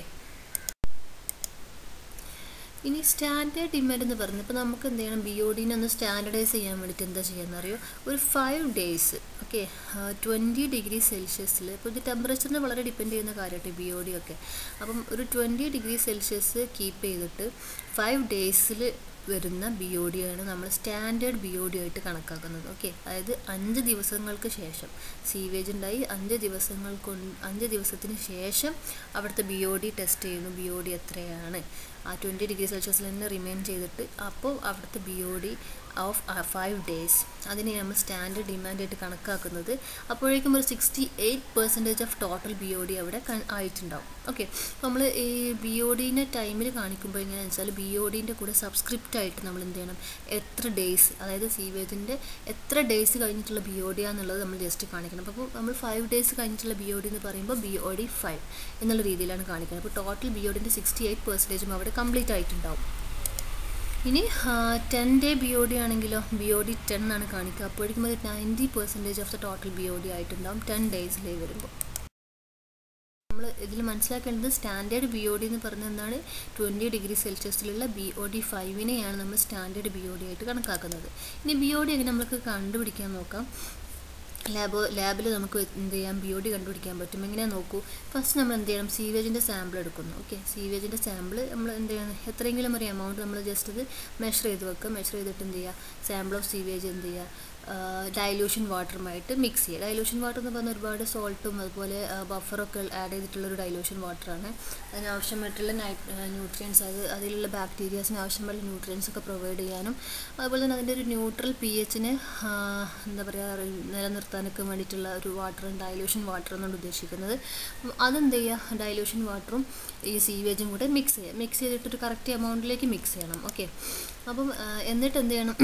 ഇനി സ്റ്റാൻഡേർഡ് ഡിമാൻഡ് എന്ന് പറയുന്നത് ഇപ്പോൾ നമുക്ക് എന്ത് ചെയ്യണം, ബി ഒ ഡിനെ ഒന്ന് സ്റ്റാൻഡർഡൈസ് ചെയ്യാൻ വേണ്ടിയിട്ട് എന്താ ചെയ്യാമെന്ന് അറിയോ, ഒരു five days okay twenty degree സെൽഷ്യസിൽ. ഇപ്പോൾ ഇത് ടെമ്പറേച്ചറിന് വളരെ ഡിപ്പെൻഡ് ചെയ്യുന്ന കാര്യമായിട്ട് ബി ഒ ഡി ഒക്കെ. അപ്പം ഒരു ട്വൻറ്റി ഡിഗ്രി സെൽഷ്യസ് കീപ്പ് ചെയ്തിട്ട് ഫൈവ് ഡേയ്സിൽ വരുന്ന ബി ഒ ഡി ആണ് നമ്മൾ സ്റ്റാൻഡേർഡ് ബി ഒ ഡി ആയിട്ട് കണക്കാക്കുന്നത്. ഓക്കെ, അതായത് അഞ്ച് ദിവസങ്ങൾക്ക് ശേഷം സീവേജ് ഉണ്ടായി അഞ്ച് ദിവസങ്ങൾ കൊണ്ട് അഞ്ച് ദിവസത്തിന് ശേഷം അവിടുത്തെ ബി ഒ ഡി ടെസ്റ്റ് ചെയ്യുന്നു. ബി ഒ ഡി എത്രയാണ്, ആ ട്വൻറ്റി ഡിഗ്രി സെൽഷ്യസിൽ തന്നെ റിമെയിൻ ചെയ്തിട്ട് അപ്പോൾ അവിടുത്തെ B O D of five days അതിനെ നമ്മൾ സ്റ്റാൻഡേർഡ് ഡിമാൻഡായിട്ട് കണക്കാക്കുന്നത്. അപ്പോഴേക്കും ഒരു sixty eight percentage of total B O D അവിടെ ആയിട്ടുണ്ടാവും. ഓക്കെ, നമ്മൾ ഈ ബി ഒ ഡിൻ്റെ ടൈമിൽ കാണിക്കുമ്പോൾ എങ്ങനെയാണെന്ന് വെച്ചാൽ ബി ഒ ഡിൻ്റെ കൂടെ സബ്സ്ക്രിപ്റ്റ് ആയിട്ട് നമ്മൾ എന്ത് ചെയ്യണം, എത്ര ഡേയ്സ്, അതായത് സീവേജിൻ്റെ എത്ര ഡേയ്സ് കഴിഞ്ഞിട്ടുള്ള ബി ഒ ഡി ആണെന്നുള്ളത് നമ്മൾ ജസ്റ്റ് കാണിക്കണം. അപ്പോൾ നമ്മൾ ഫൈവ് ഡേയ്സ് കഴിഞ്ഞിട്ടുള്ള ബി ഒ ഡി എന്ന് പറയുമ്പോൾ ബി ഒ ഡി ഫൈവ് എന്നുള്ള രീതിയിലാണ് കാണിക്കുന്നത്. അപ്പോൾ ടോട്ടൽ ബി ഒ ഡിൻ്റെ സിക്സ്റ്റി എയ്റ്റ് പെർസെൻറ്റേജും അവിടെ കംപ്ലീറ്റ് ആയിട്ടുണ്ടാവും. ഇനി ten day B O D ആണെങ്കിലോ ബി ഒ ഡി ടെൻ ആണ് കാണിക്കുക. അപ്പോഴേക്കും അത് ninety percentage of the total B O D ആയിട്ടുണ്ടാവും ടെൻ ഡേയ്സിലേ വരുമ്പോൾ. നമ്മൾ ഇതിൽ മനസ്സിലാക്കേണ്ടത് സ്റ്റാൻഡേർഡ് ബി ഒ ഡി എന്ന് പറഞ്ഞാൽ എന്താണ്, ട്വൻറ്റി ഡിഗ്രി സെൽഷ്യസിലുള്ള ബി ഒ ഡി ഫൈവിനെയാണ് നമ്മൾ സ്റ്റാൻഡേർഡ് ബി ഒ ഡി ആയിട്ട് കണക്കാക്കുന്നത്. ഇനി ബി ഒ ഡി എങ്ങനെ നമുക്ക് കണ്ടുപിടിക്കാൻ നോക്കാം. ലാബ് ലാബിൽ നമുക്ക് എന്ത് ചെയ്യാം, ബി ഒ ഡി കണ്ടുപിടിക്കാൻ പറ്റും. എങ്ങനെയാ നോക്കൂ. ഫസ്റ്റ് നമ്മൾ എന്ത് ചെയ്യണം, സീവേജിൻ്റെ സാമ്പിൾ എടുക്കുന്നു. ഓക്കെ, സീവേജിൻ്റെ സാമ്പിൾ നമ്മൾ എന്ത് ചെയ്യണം, എത്രയെങ്കിലും ഒരു എമൗണ്ട് നമ്മൾ ജസ്റ്റ് ഇത് മെഷർ ചെയ്ത് വെക്കുക. മെഷർ ചെയ്തിട്ട് എന്ത് ചെയ്യുക, സാമ്പിൾ ഓഫ് സീവേജ് എന്ത് ചെയ്യുക, ഡൈലൂഷൻ വാട്ടറുമായിട്ട് മിക്സ് ചെയ്യുക. ഡൈലൂഷൻ വാട്ടർ എന്ന് പറഞ്ഞാൽ ഒരുപാട് സോൾട്ടും അതുപോലെ ബഫറൊക്കെ ആഡ് ചെയ്തിട്ടുള്ളൊരു ഡൈലൂഷൻ വാട്ടറാണ്. അതിനാവശ്യമായിട്ടുള്ള ന്യൂട്രിയൻസ്, അത് അതിലുള്ള ബാക്ടീരിയാസിന് ആവശ്യമുള്ള ന്യൂട്രിയൻസ് ഒക്കെ പ്രൊവൈഡ് ചെയ്യാനും അതുപോലെ തന്നെ അതിൻ്റെ ഒരു ന്യൂട്രൽ പി എച്ചിനെ എന്താ പറയുക നിലനിർത്താനൊക്കെ വേണ്ടിയിട്ടുള്ള ഒരു വാട്ടർ, ഡൈലൂഷൻ വാട്ടർ എന്നാണ് ഉദ്ദേശിക്കുന്നത്. അതെന്ത് ചെയ്യുക, ഡൈലൂഷൻ വാട്ടറും ഈ സീവേജും കൂടെ മിക്സ് ചെയ്യുക. മിക്സ് ചെയ്തിട്ടൊരു കറക്റ്റ് എമൗണ്ടിലേക്ക് മിക്സ് ചെയ്യണം. ഓക്കെ, അപ്പം എന്നിട്ട് എന്ത് ചെയ്യണം,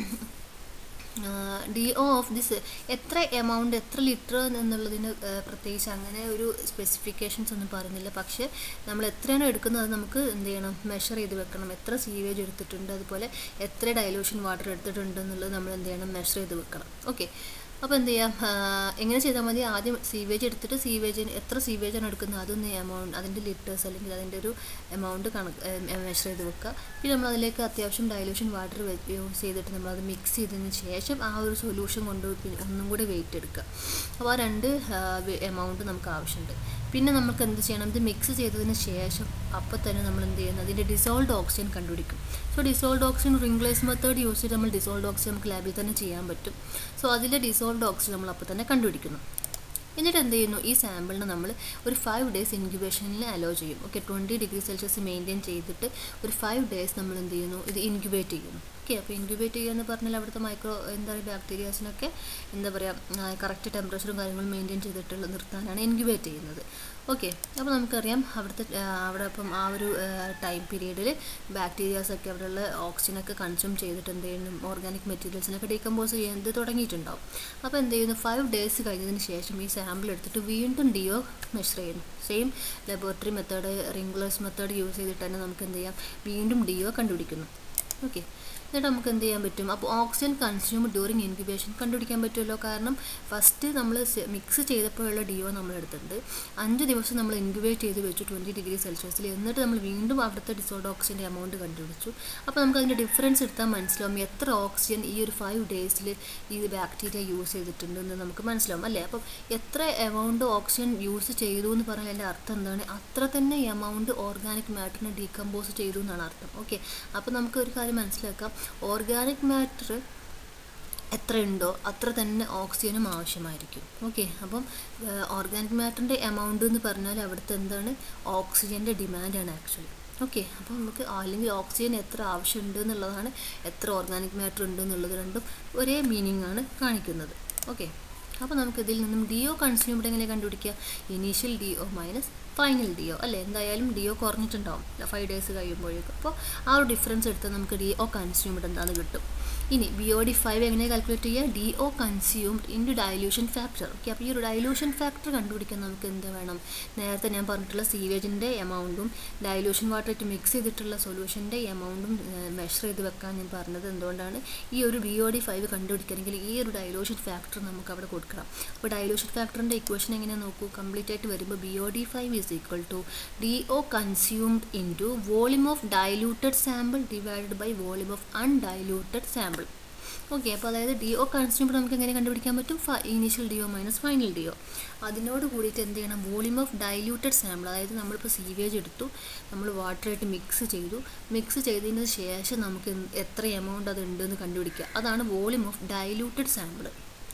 ഡി ഒ ഓഫ് ദിസ് എത്ര എമൗണ്ട്, എത്ര ലിറ്റർ എന്നുള്ളതിന് പ്രത്യേകിച്ച് അങ്ങനെ ഒരു സ്പെസിഫിക്കേഷൻസ് ഒന്നും പറയുന്നില്ല. പക്ഷേ നമ്മൾ എത്രയാണോ എടുക്കുന്നത് അത് നമുക്ക് എന്ത് ചെയ്യണം, മെഷർ ചെയ്ത് വെക്കണം. എത്ര സീവേജ് എടുത്തിട്ടുണ്ട്, അതുപോലെ എത്ര ഡൈലൂഷൻ വാട്ടർ എടുത്തിട്ടുണ്ട് എന്നുള്ളത് നമ്മൾ എന്ത് ചെയ്യണം, മെഷർ ചെയ്ത് വെക്കണം. ഓക്കെ, അപ്പോൾ എന്ത് ചെയ്യാം, എങ്ങനെ ചെയ്താൽ മതി, ആദ്യം സീവേജ് എടുത്തിട്ട് സീവേജിന് എത്ര സീവേജാണ് എടുക്കുന്നത് അതൊന്ന് എമൗണ്ട്, അതിൻ്റെ ലിറ്റേഴ്സ് അല്ലെങ്കിൽ അതിൻ്റെ ഒരു എമൗണ്ട് കണക്ക് മെഷർ ചെയ്ത് വെക്കുക. പിന്നെ നമ്മൾ അതിലേക്ക് അത്യാവശ്യം ഡൈലൂഷൻ വാട്ടർ യൂസ് ചെയ്തിട്ട് നമ്മളത് മിക്സ് ചെയ്തതിന് ശേഷം ആ ഒരു സൊല്യൂഷൻ കൊണ്ട് പിന്നെ ഒന്നും കൂടി വെയിറ്റ് എടുക്കുക. അപ്പോൾ ആ രണ്ട് എമൗണ്ട് നമുക്ക് ആവശ്യമുണ്ട്. പിന്നെ നമുക്ക് എന്ത് ചെയ്യണം, ഇത് മിക്സ് ചെയ്തതിന് ശേഷം അപ്പോൾ തന്നെ നമ്മൾ എന്ത് ചെയ്യുന്നത്, അതിൻ്റെ ഡിസോൾഡ് ഓക്സിജൻ കണ്ടുപിടിക്കും. സോ ഡിസോൾഡ് ഓക്സിജൻ റിംഗ്ലേസ് മെത്തേഡ് യൂസ് ചെയ്ത് നമ്മൾ ഡിസോൾഡ് ഓക്സിജൻ നമുക്ക് ലാബിൽ തന്നെ ചെയ്യാൻ പറ്റും. സോ അതിലെ ഡിസോൾഡ് ഓക്സിജൻ നമ്മൾ അപ്പോൾ തന്നെ കണ്ടുപിടിക്കുന്നു. എന്നിട്ട് എന്ത് ചെയ്യുന്നു, ഈ സാമ്പിളിന് നമ്മൾ ഒരു ഫൈവ് ഡേയ്സ് ഇൻക്യുബേഷനിൽ അലോ ചെയ്യും. Okay, twenty degree Celsius maintain ചെയ്തിട്ട് ഒരു ഫൈവ് ഡേയ്സ് നമ്മൾ എന്ത് ചെയ്യുന്നു, ഇത് ഇൻക്യുബേറ്റ് ചെയ്യുന്നു. ഓക്കെ, അപ്പോൾ ഇൻക്യുബേറ്റ് ചെയ്യുക എന്ന് പറഞ്ഞാൽ അവിടുത്തെ മൈക്രോ എന്താ പറയുക ബാക്ടീരിയാസിനൊക്കെ എന്താ പറയുക കറക്റ്റ് ടെമ്പറേച്ചറും കാര്യങ്ങളും മെയിൻറ്റെയിൻ ചെയ്തിട്ടുള്ള നിർത്താനാണ് ഇൻക്യുബേറ്റ് ചെയ്യുന്നത്. ഓക്കെ, അപ്പോൾ നമുക്കറിയാം അവിടുത്തെ അവിടെ അപ്പം ആ ഒരു ടൈം പീരീഡിൽ ബാക്ടീരിയാസൊക്കെ അവിടെയുള്ള ഓക്സിജനൊക്കെ കൺസ്യൂം ചെയ്തിട്ട് എന്ത് ചെയ്യുന്നു, ഓർഗാനിക് മെറ്റീരിയൽസിനൊക്കെ ഡീകമ്പോസ് ചെയ്യുന്നത് തുടങ്ങിയിട്ടുണ്ടാവും. അപ്പോൾ എന്ത് ചെയ്യുന്നു, ഫൈവ് ഡേയ്സ് കഴിഞ്ഞതിന് ശേഷം ഈ സാമ്പിൾ എടുത്തിട്ട് വീണ്ടും ഡി ഒ മെഷർ ചെയ്യുന്നു. സെയിം ലബോറട്ടറി മെത്തേഡ്, റിംഗ്ലേഴ്സ് മെത്തേഡ് യൂസ് ചെയ്തിട്ട് തന്നെ നമുക്ക് എന്ത് ചെയ്യാം, വീണ്ടും ഡി ഒ കണ്ടുപിടിക്കുന്നു. ഓക്കെ, എന്നിട്ട് നമുക്ക് എന്ത് ചെയ്യാൻ പറ്റും, അപ്പോൾ ഓക്സിജൻ കൺസ്യൂം ഡ്യൂറിങ് ഇൻക്യുബേഷൻ കണ്ടുപിടിക്കാൻ പറ്റുമല്ലോ. കാരണം ഫസ്റ്റ് നമ്മൾ മിക്സ് ചെയ്തപ്പോഴുള്ള ഡി ഒ നമ്മൾ എടുത്തിട്ടുണ്ട്. അഞ്ച് ദിവസം നമ്മൾ ഇൻക്യുബേറ്റ് ചെയ്ത് വെച്ചു ട്വൻറ്റി ഡിഗ്രി സെൽഷ്യസിൽ. എന്നിട്ട് നമ്മൾ വീണ്ടും അവിടുത്തെ ഡിസോൾഡ് ഓക്സിജൻ്റെ എമൗണ്ട് കണ്ടുപിടിച്ചു. അപ്പോൾ നമുക്ക് അതിൻ്റെ ഡിഫറൻസ് എടുത്താൽ മനസ്സിലാവും എത്ര ഓക്സിജൻ ഈ ഒരു ഫൈവ് ഡേയ്സിൽ ഈ ബാക്ടീരിയ യൂസ് ചെയ്തിട്ടുണ്ടെന്ന് നമുക്ക് മനസ്സിലാവും അല്ലേ. അപ്പം എത്ര എമൗണ്ട് ഓക്സിജൻ യൂസ് ചെയ്തു എന്ന് പറഞ്ഞാൽ അതിൻ്റെ അർത്ഥം എന്താണ്, അത്ര തന്നെ എമൗണ്ട് ഓർഗാനിക് മാറ്ററിനെ ഡീകമ്പോസ് ചെയ്തു എന്നാണ് അർത്ഥം. ഓക്കെ, അപ്പോൾ നമുക്ക് ഒരു കാര്യം മനസ്സിലാക്കാം, ഓർഗാനിക് മാറ്റർ എത്രയുണ്ടോ അത്ര തന്നെ ഓക്സിജനും ആവശ്യമായിരിക്കും. ഓക്കെ, അപ്പം ഓർഗാനിക് മാറ്ററിൻ്റെ എമൗണ്ട് എന്ന് പറഞ്ഞാൽ അവിടുത്തെ എന്താണ്, ഓക്സിജൻ്റെ ഡിമാൻഡാണ് ആക്ച്വലി. ഓക്കെ, അപ്പോൾ നമുക്ക് അല്ലെങ്കിൽ ഓക്സിജൻ എത്ര ആവശ്യമുണ്ട് എന്നുള്ളതാണ് എത്ര ഓർഗാനിക് മാറ്റർ ഉണ്ട് എന്നുള്ളത് രണ്ടും ഒരേ മീനിങ് ആണ് കാണിക്കുന്നത്. ഓക്കെ, അപ്പോൾ നമുക്ക് ഇതിൽ നിന്നും ഡി ഒ കൺസ്യൂംഡ് എങ്ങനെ കണ്ടുപിടിക്കുക, initial D O minus final D O അല്ലേ. എന്തായാലും ഡി ഒ കുറഞ്ഞിട്ടുണ്ടാവും ഫൈവ് ഡേയ്സ് കഴിയുമ്പോഴേക്കും. അപ്പോൾ ആ ഒരു ഡിഫറൻസ് എടുത്താൽ നമുക്ക് ഡി ഒ കൺസ്യൂംഡ് എന്താണെന്ന് കിട്ടും. ഇനി ബി ഒ ഡി ഫൈവ് എങ്ങനെ കാൽക്കുലേറ്റ് ചെയ്യുക, D O consumed into dilution factor. Okay, അപ്പോൾ ഈ ഒരു ഡൈലൂഷൻ ഫാക്ടർ കണ്ടുപിടിക്കാൻ നമുക്ക് എന്ത് വേണം, നേരത്തെ ഞാൻ പറഞ്ഞിട്ടുള്ള സീവേജിൻ്റെ എമൗണ്ടും ഡൈലൂഷൻ വാട്ടർ ഇട്ട് മിക്സ് ചെയ്തിട്ടുള്ള സൊല്യൂഷൻ്റെ എമൗണ്ടും മെഷർ ചെയ്ത് വെക്കാൻ ഞാൻ പറഞ്ഞത് എന്തുകൊണ്ടാണ്, ഈ ഒരു ബി ഒ ഡി ഫൈവ് കണ്ടുപിടിക്കണമെങ്കിൽ ഈ ഒരു ഡൈലൂഷൻ ഫാക്ടർ നമുക്ക് അവിടെ കൊടുക്കണം. അപ്പോൾ ഡൈലൂഷൻ ഫാക്ടറിൻ്റെ ഇക്വേഷൻ എങ്ങനെ നോക്കൂ, കംപ്ലീറ്റ് ആയിട്ട് വരുമ്പോൾ B O D five is equal to D O consumed into volume of diluted sample divided by volume of undiluted sample. Okay, അപ്പോൾ അതായത് ഡി ഒ കൺസ്യൂംഡ് നമുക്ക് എങ്ങനെ കണ്ടുപിടിക്കാൻ പറ്റും, initial D O minus final D O. അതിനോട് കൂടിയിട്ട് എന്ത് ചെയ്യണം, വോളിയം ഓഫ് ഡൈലൂട്ടഡ് സാമ്പിൾ, അതായത് നമ്മളിപ്പോൾ സീവേജ് എടുത്തു, നമ്മൾ വാട്ടറായിട്ട് മിക്സ് ചെയ്തു, മിക്സ് ചെയ്തതിന് ശേഷം നമുക്ക് എത്ര എമൗണ്ട് അത് ഉണ്ടെന്ന് കണ്ടുപിടിക്കുക, അതാണ് volume of diluted sample.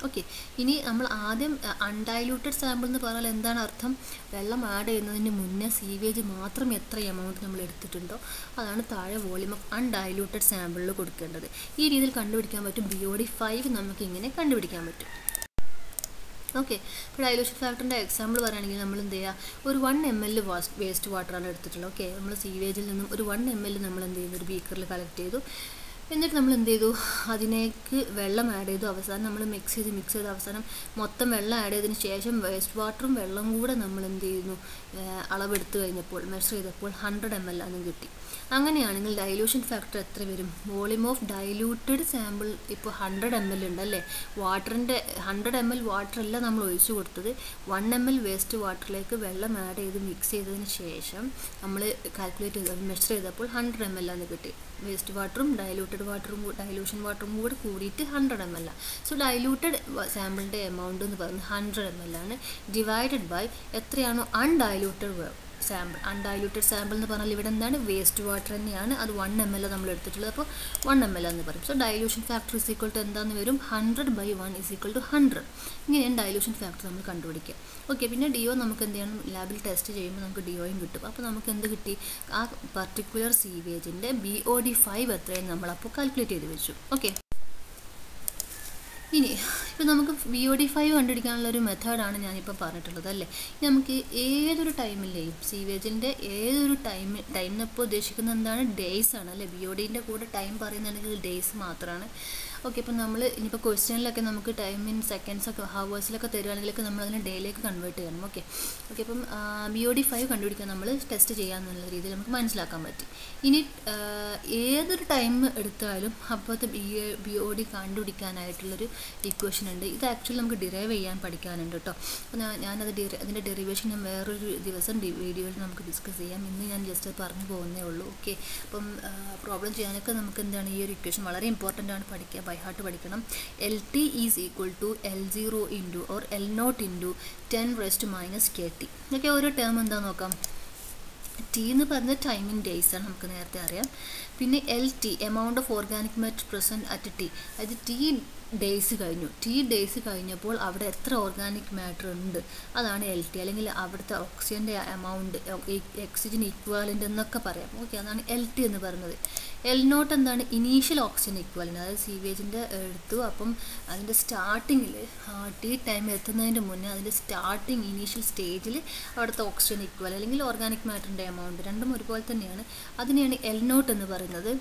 Okay, ഇനി നമ്മൾ ആദ്യം അൺഡൈല്യൂട്ടഡ് സാമ്പിൾ എന്ന് പറഞ്ഞാൽ എന്താണ് അർത്ഥം? വെള്ളം ആഡ് ചെയ്യുന്നതിന് മുന്നേ സീവേജ് മാത്രം എത്ര എമൗണ്ട് നമ്മൾ എടുത്തിട്ടുണ്ടോ അതാണ് താഴെ വോളിയം ഓഫ് അൺഡൈല്യൂട്ടഡ് സാമ്പിളിൽ കൊടുക്കേണ്ടത്. ഈ രീതിയിൽ കണ്ടുപിടിക്കാൻ പറ്റും. ബി ഒ ഡി ഫൈവ് നമുക്ക് ഇങ്ങനെ കണ്ടുപിടിക്കാൻ പറ്റും. ഓക്കെ, ഇപ്പോൾ ഡൈലൂഷൻ ഫാക്ടറിൻ്റെ എക്സാമ്പിൾ പറയുകയാണെങ്കിൽ നമ്മൾ എന്ത് ചെയ്യുക, ഒരു one M L waste waste വാട്ടറാണ് എടുത്തിട്ടുള്ളത്. ഓക്കെ, നമ്മൾ സീവേജിൽ നിന്നും ഒരു വൺ എം എൽ നമ്മൾ എന്ത് ചെയ്തു, ഒരു ബീക്കറിൽ കളക്ട് ചെയ്തു. എന്നിട്ട് നമ്മൾ എന്ത് ചെയ്തു, അതിലേക്ക് വെള്ളം ആഡ് ചെയ്തു. അവസാനം നമ്മൾ മിക്സ് ചെയ്ത് മിക്സ് ചെയ്ത് അവസാനം മൊത്തം വെള്ളം ആഡ് ചെയ്തതിന് ശേഷം വേസ്റ്റ് വാട്ടറും വെള്ളം കൂടെ നമ്മൾ എന്ത് ചെയ്യുന്നു, അളവെടുത്ത് കഴിഞ്ഞപ്പോൾ മെഷർ ചെയ്തപ്പോൾ ഹൺഡ്രഡ് എം എൽ ആണ് കിട്ടി. അങ്ങനെയാണെങ്കിൽ ഡൈലൂഷൻ ഫാക്ടർ എത്ര വരും? വോളിയം ഓഫ് ഡൈലൂട്ടഡ് സാമ്പിൾ ഇപ്പോൾ ഹൺഡ്രഡ് എം എൽ ഉണ്ടല്ലേ, വാട്ടറിൻ്റെ ഹൺഡ്രഡ് എം എൽ വാട്ടറല്ല നമ്മൾ ഒഴിച്ചു കൊടുത്തത്, വൺ എം എൽ വേസ്റ്റ് വാട്ടറിലേക്ക് വെള്ളം ആഡ് ചെയ്ത് മിക്സ് ചെയ്തതിന് ശേഷം നമ്മൾ കാൽക്കുലേറ്റ് ചെയ്ത് മെഷർ ചെയ്തപ്പോൾ ഹൺഡ്രഡ് എം എൽ ആണ് കിട്ടി. വേസ്റ്റ് വാട്ടറും ഡൈലൂട്ടഡ് വാട്ടറും ഡൈലൂഷൻ വാട്ടറും കൂടെ കൂടിയിട്ട് ഹൺഡ്രഡ് എം എൽ ആണ്. സോ ഡൈലൂട്ടഡ് സാമ്പിളിൻ്റെ എമൗണ്ട് എന്ന് പറയുന്നത് ഹൺഡ്രഡ് എം എൽ ആണ്. ഡിവൈഡഡ് ബൈ എത്രയാണോ അൺഡൈലൂട്ടഡ് സാമ്പിൾ. അൺഡൈലൂട്ടഡ് സാമ്പിൾ എന്ന് പറഞ്ഞാൽ ഇവിടെ എന്താണ്, വേസ്റ്റ് വാട്ടർ തന്നെയാണ്. അത് വൺ എം എൽ നമ്മൾ എടുത്തിട്ടുള്ളത്, അപ്പോൾ വൺ എം എൽ എന്ന് പറയും. So dilution factor is equal to എന്താണെന്ന് വരും, hundred by one is equal to hundred. ഇങ്ങനെയാണ് ഡൈലൂഷൻ ഫാക്ടർ നമ്മൾ കണ്ടുപിടിക്കുക. ഓക്കെ, പിന്നെ ഡി ഒ നമുക്ക് എന്ത് ചെയ്യണം, ലാബിൽ ടെസ്റ്റ് ചെയ്യുമ്പോൾ നമുക്ക് ഡി ഒയും കിട്ടും. അപ്പോൾ നമുക്ക് എന്ത് കിട്ടി, ആ പർട്ടിക്കുലർ സീവേജിൻ്റെ ബി ഒ ഡി ഫൈവ് എത്രയും നമ്മളപ്പോൾ കാൽക്കുലേറ്റ് ചെയ്ത് വെച്ചു. ഓക്കെ, ഇനി ഇപ്പോൾ നമുക്ക് വി ഒ ഡി ഫൈവ് കണ്ടുപിടിക്കാനുള്ളൊരു മെത്തേഡാണ് ഞാനിപ്പോൾ പറഞ്ഞിട്ടുള്ളത് അല്ലേ. നമുക്ക് ഏതൊരു ടൈമിലെയും സീവേജിൻ്റെ ഏതൊരു ടൈം ടൈമിനിപ്പോൾ ഉദ്ദേശിക്കുന്നത് എന്താണ്, ഡേയ്സ് ആണ് അല്ലേ. ബി ഒ ഡിൻ്റെ കൂടെ ടൈം പറയുന്നുണ്ടെങ്കിൽ ഡേയ്സ് മാത്രമാണ്. ഓക്കെ, ഇപ്പം നമ്മൾ ഇനിയിപ്പോൾ ക്വസ്റ്റ്യനിലൊക്കെ നമുക്ക് ടൈം ഇൻ സെക്കൻഡ്സ് ഒക്കെ ഹവേഴ്സിലൊക്കെ തരുവാണെങ്കിലൊക്കെ നമ്മൾ അതിനെ ഡേയിലേക്ക് കൺവേർട്ട് ചെയ്യണം. ഓക്കെ ഓക്കെ ഇപ്പം ബി ഒ ഡി ഫൈവ് കണ്ടുപിടിക്കാൻ നമ്മൾ ടെസ്റ്റ് ചെയ്യാമെന്നുള്ള രീതിയിൽ നമുക്ക് മനസ്സിലാക്കാൻ പറ്റി. ഇനി ഏതൊരു ടൈം എടുത്താലും അപ്പോഴത്തെ ബി ബി ഒ ഡി കണ്ടുപിടിക്കാനായിട്ടുള്ളൊരു ഇക്വേഷൻ ഉണ്ട്. ഇത് ആക്ച്വലി നമുക്ക് ഡിറൈവ് ചെയ്യാൻ പഠിക്കാനുണ്ട് കേട്ടോ. അപ്പോൾ ഞാൻ ഞാനത് ഡി അതിൻ്റെ ഡെറിവേഷൻ ഞാൻ വേറൊരു ദിവസം വീഡിയോയിൽ നമുക്ക് ഡിസ്കസ് ചെയ്യാം. ഇന്ന് ഞാൻ ജസ്റ്റ് പറഞ്ഞു പോകുന്നേ ഉള്ളൂ. ഓക്കെ, അപ്പം പ്രോബ്ലം ചെയ്യാനൊക്കെ നമുക്ക് എന്താണ് ഈ ഒരു ഇക്വേഷൻ വളരെ ഇമ്പോർട്ടൻ്റ് ആണ്, പഠിക്കുക, ബൈ ഹാർട്ട് പഠിക്കണം. L T is equal to L zero into or L not into ten rest minus K T. ഇതൊക്കെ ഓരോ ടേം എന്താ നോക്കാം. ടി എന്ന് പറഞ്ഞ ടൈം ഇൻ ഡേയ്സ് ആണ്, നമുക്ക് നേരത്തെ അറിയാം. പിന്നെ L T amount of organic matter present at T, അത് ടി ഡേയ്സ് കഴിഞ്ഞു. ടി ഡേയ്സ് കഴിഞ്ഞപ്പോൾ അവിടെ എത്ര ഓർഗാനിക് മാറ്റർ ഉണ്ട് അതാണ് എൽ ടി, അല്ലെങ്കിൽ അവിടുത്തെ ഓക്സിജൻ്റെ എമൗണ്ട്, ഓക്സിജൻ ഇക്വാലൻ്റ് എന്നൊക്കെ പറയാം. ഓക്കെ, അതാണ് എൽ ടി എന്ന് പറയുന്നത്. എൽ നോട്ട് എന്താണ്, ഇനീഷ്യൽ ഓക്സിജൻ ഇക്വാലൻ്റ്, അതായത് സീവേജിൻ്റെ എടുത്തു. അപ്പം അതിൻ്റെ സ്റ്റാർട്ടിങ്ങിൽ ടി ടൈം എത്തുന്നതിൻ്റെ മുന്നേ അതിൻ്റെ സ്റ്റാർട്ടിങ് ഇനീഷ്യൽ സ്റ്റേജിൽ അവിടുത്തെ ഓക്സിജൻ ഇക്വൽ അല്ലെങ്കിൽ ഓർഗാനിക് മാറ്ററിൻ്റെ എമൗണ്ട് രണ്ടും ഒരുപോലെ തന്നെയാണ്. അതിനെയാണ് എൽ നോട്ട് എന്ന് പറയുന്നത്.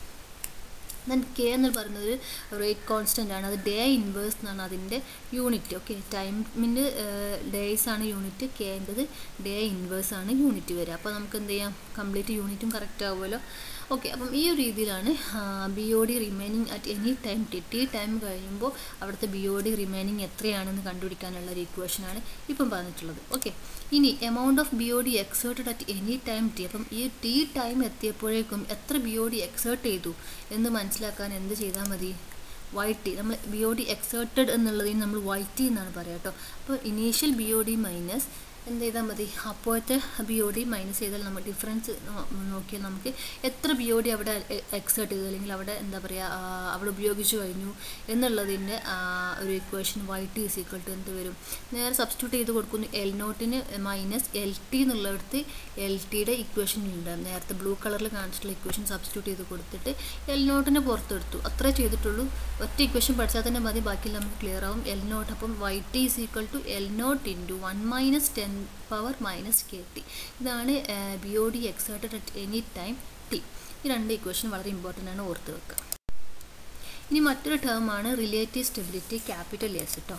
ദെൻ കെ എന്ന് പറയുന്നത് റേറ്റ് കോൺസ്റ്റൻ്റ് ആണ്, അത് ഡേ ഇൻവേഴ്സ് എന്നാണ് അതിൻ്റെ യൂണിറ്റ്. ഓക്കെ, ടൈമിൻ്റെ ഡേയ്സ് ആണ് യൂണിറ്റ്, കെൻ്റെത് ഡേ ഇൻവേഴ്സ് ആണ് യൂണിറ്റ് വരിക. അപ്പോൾ നമുക്ക് എന്ത് ചെയ്യാം, കംപ്ലീറ്റ് യൂണിറ്റും കറക്റ്റ് ആവുമല്ലോ. ഓക്കെ, അപ്പം ഈ ഒരു രീതിയിലാണ് B O D remaining at any time T T time കഴിയുമ്പോൾ അവിടുത്തെ ബി ഒ ഡി റിമൈനിങ് എത്രയാണെന്ന് കണ്ടുപിടിക്കാനുള്ള ഒരു ഇക്വേഷനാണ് ഇപ്പം പറഞ്ഞിട്ടുള്ളത്. ഓക്കെ, ഇനി amount of B O D exerted at any time T, അപ്പം ഈ ടി ടൈം എത്തിയപ്പോഴേക്കും എത്ര ബി ഒ ഡി എക്സേർട്ട് ചെയ്തു എന്ന് മനസ്സിലാക്കാൻ എന്ത് ചെയ്താൽ മതി, വൈ ടി. നമ്മൾ ബി ഒ ഡി എക്സേർട്ടഡ് എന്നുള്ളതിന് നമ്മൾ വൈ ടി എന്നാണ് പറയുക കേട്ടോ. അപ്പോൾ initial B O D minus എന്ത് ചെയ്താൽ മതി, അപ്പോഴത്തെ ബി ഒ ഡി മൈനസ് ചെയ്താൽ നമ്മൾ ഡിഫറൻസ് നോക്കിയാൽ നമുക്ക് എത്ര ബി ഒ ഡി അവിടെ എക്സേർട്ട് ചെയ്തു അല്ലെങ്കിൽ അവിടെ എന്താ പറയുക അവിടെ ഉപയോഗിച്ച് കഴിഞ്ഞു എന്നുള്ളതിൻ്റെ ഒരു equation Y T is equal to എന്ത് വരും, നേരെ സബ്സ്റ്റിറ്റ്യൂട്ട് ചെയ്ത് കൊടുക്കുന്നു. എൽ നോട്ടിന് മൈനസ് എൽ ടി എന്നുള്ളിടത്ത് എൽ ടിയുടെ ഇക്വേഷൻ ഉണ്ട്, നേരത്തെ ബ്ലൂ കളറിൽ കാണിച്ചിട്ടുള്ള ഇക്വേഷൻ സബ്സ്റ്റിറ്റ്യൂട്ട് ചെയ്ത് കൊടുത്തിട്ട് എൽ നോട്ടിനെ പുറത്തെടുത്തു. അത്രേ ചെയ്തിട്ടുള്ളൂ. ഒറ്റ ഇക്വേഷൻ പഠിച്ചാൽ തന്നെ മതി, ബാക്കി നമുക്ക് ക്ലിയർ ആവും. എൽ നോട്ട് അപ്പം Y T is equal to L not into one minus ten power minus K T. ഇതാണ് B O D exerted at any time T. ഈ രണ്ട് ഇക്വേഷൻ വളരെ ഇമ്പോർട്ടൻ്റ് ആണ്, ഓർത്ത് വെക്കുക. ഇനി മറ്റൊരു ടേമാണ് റിലേറ്റീവ് സ്റ്റെബിലിറ്റി ക്യാപിറ്റൽ എസ് കേട്ടോ.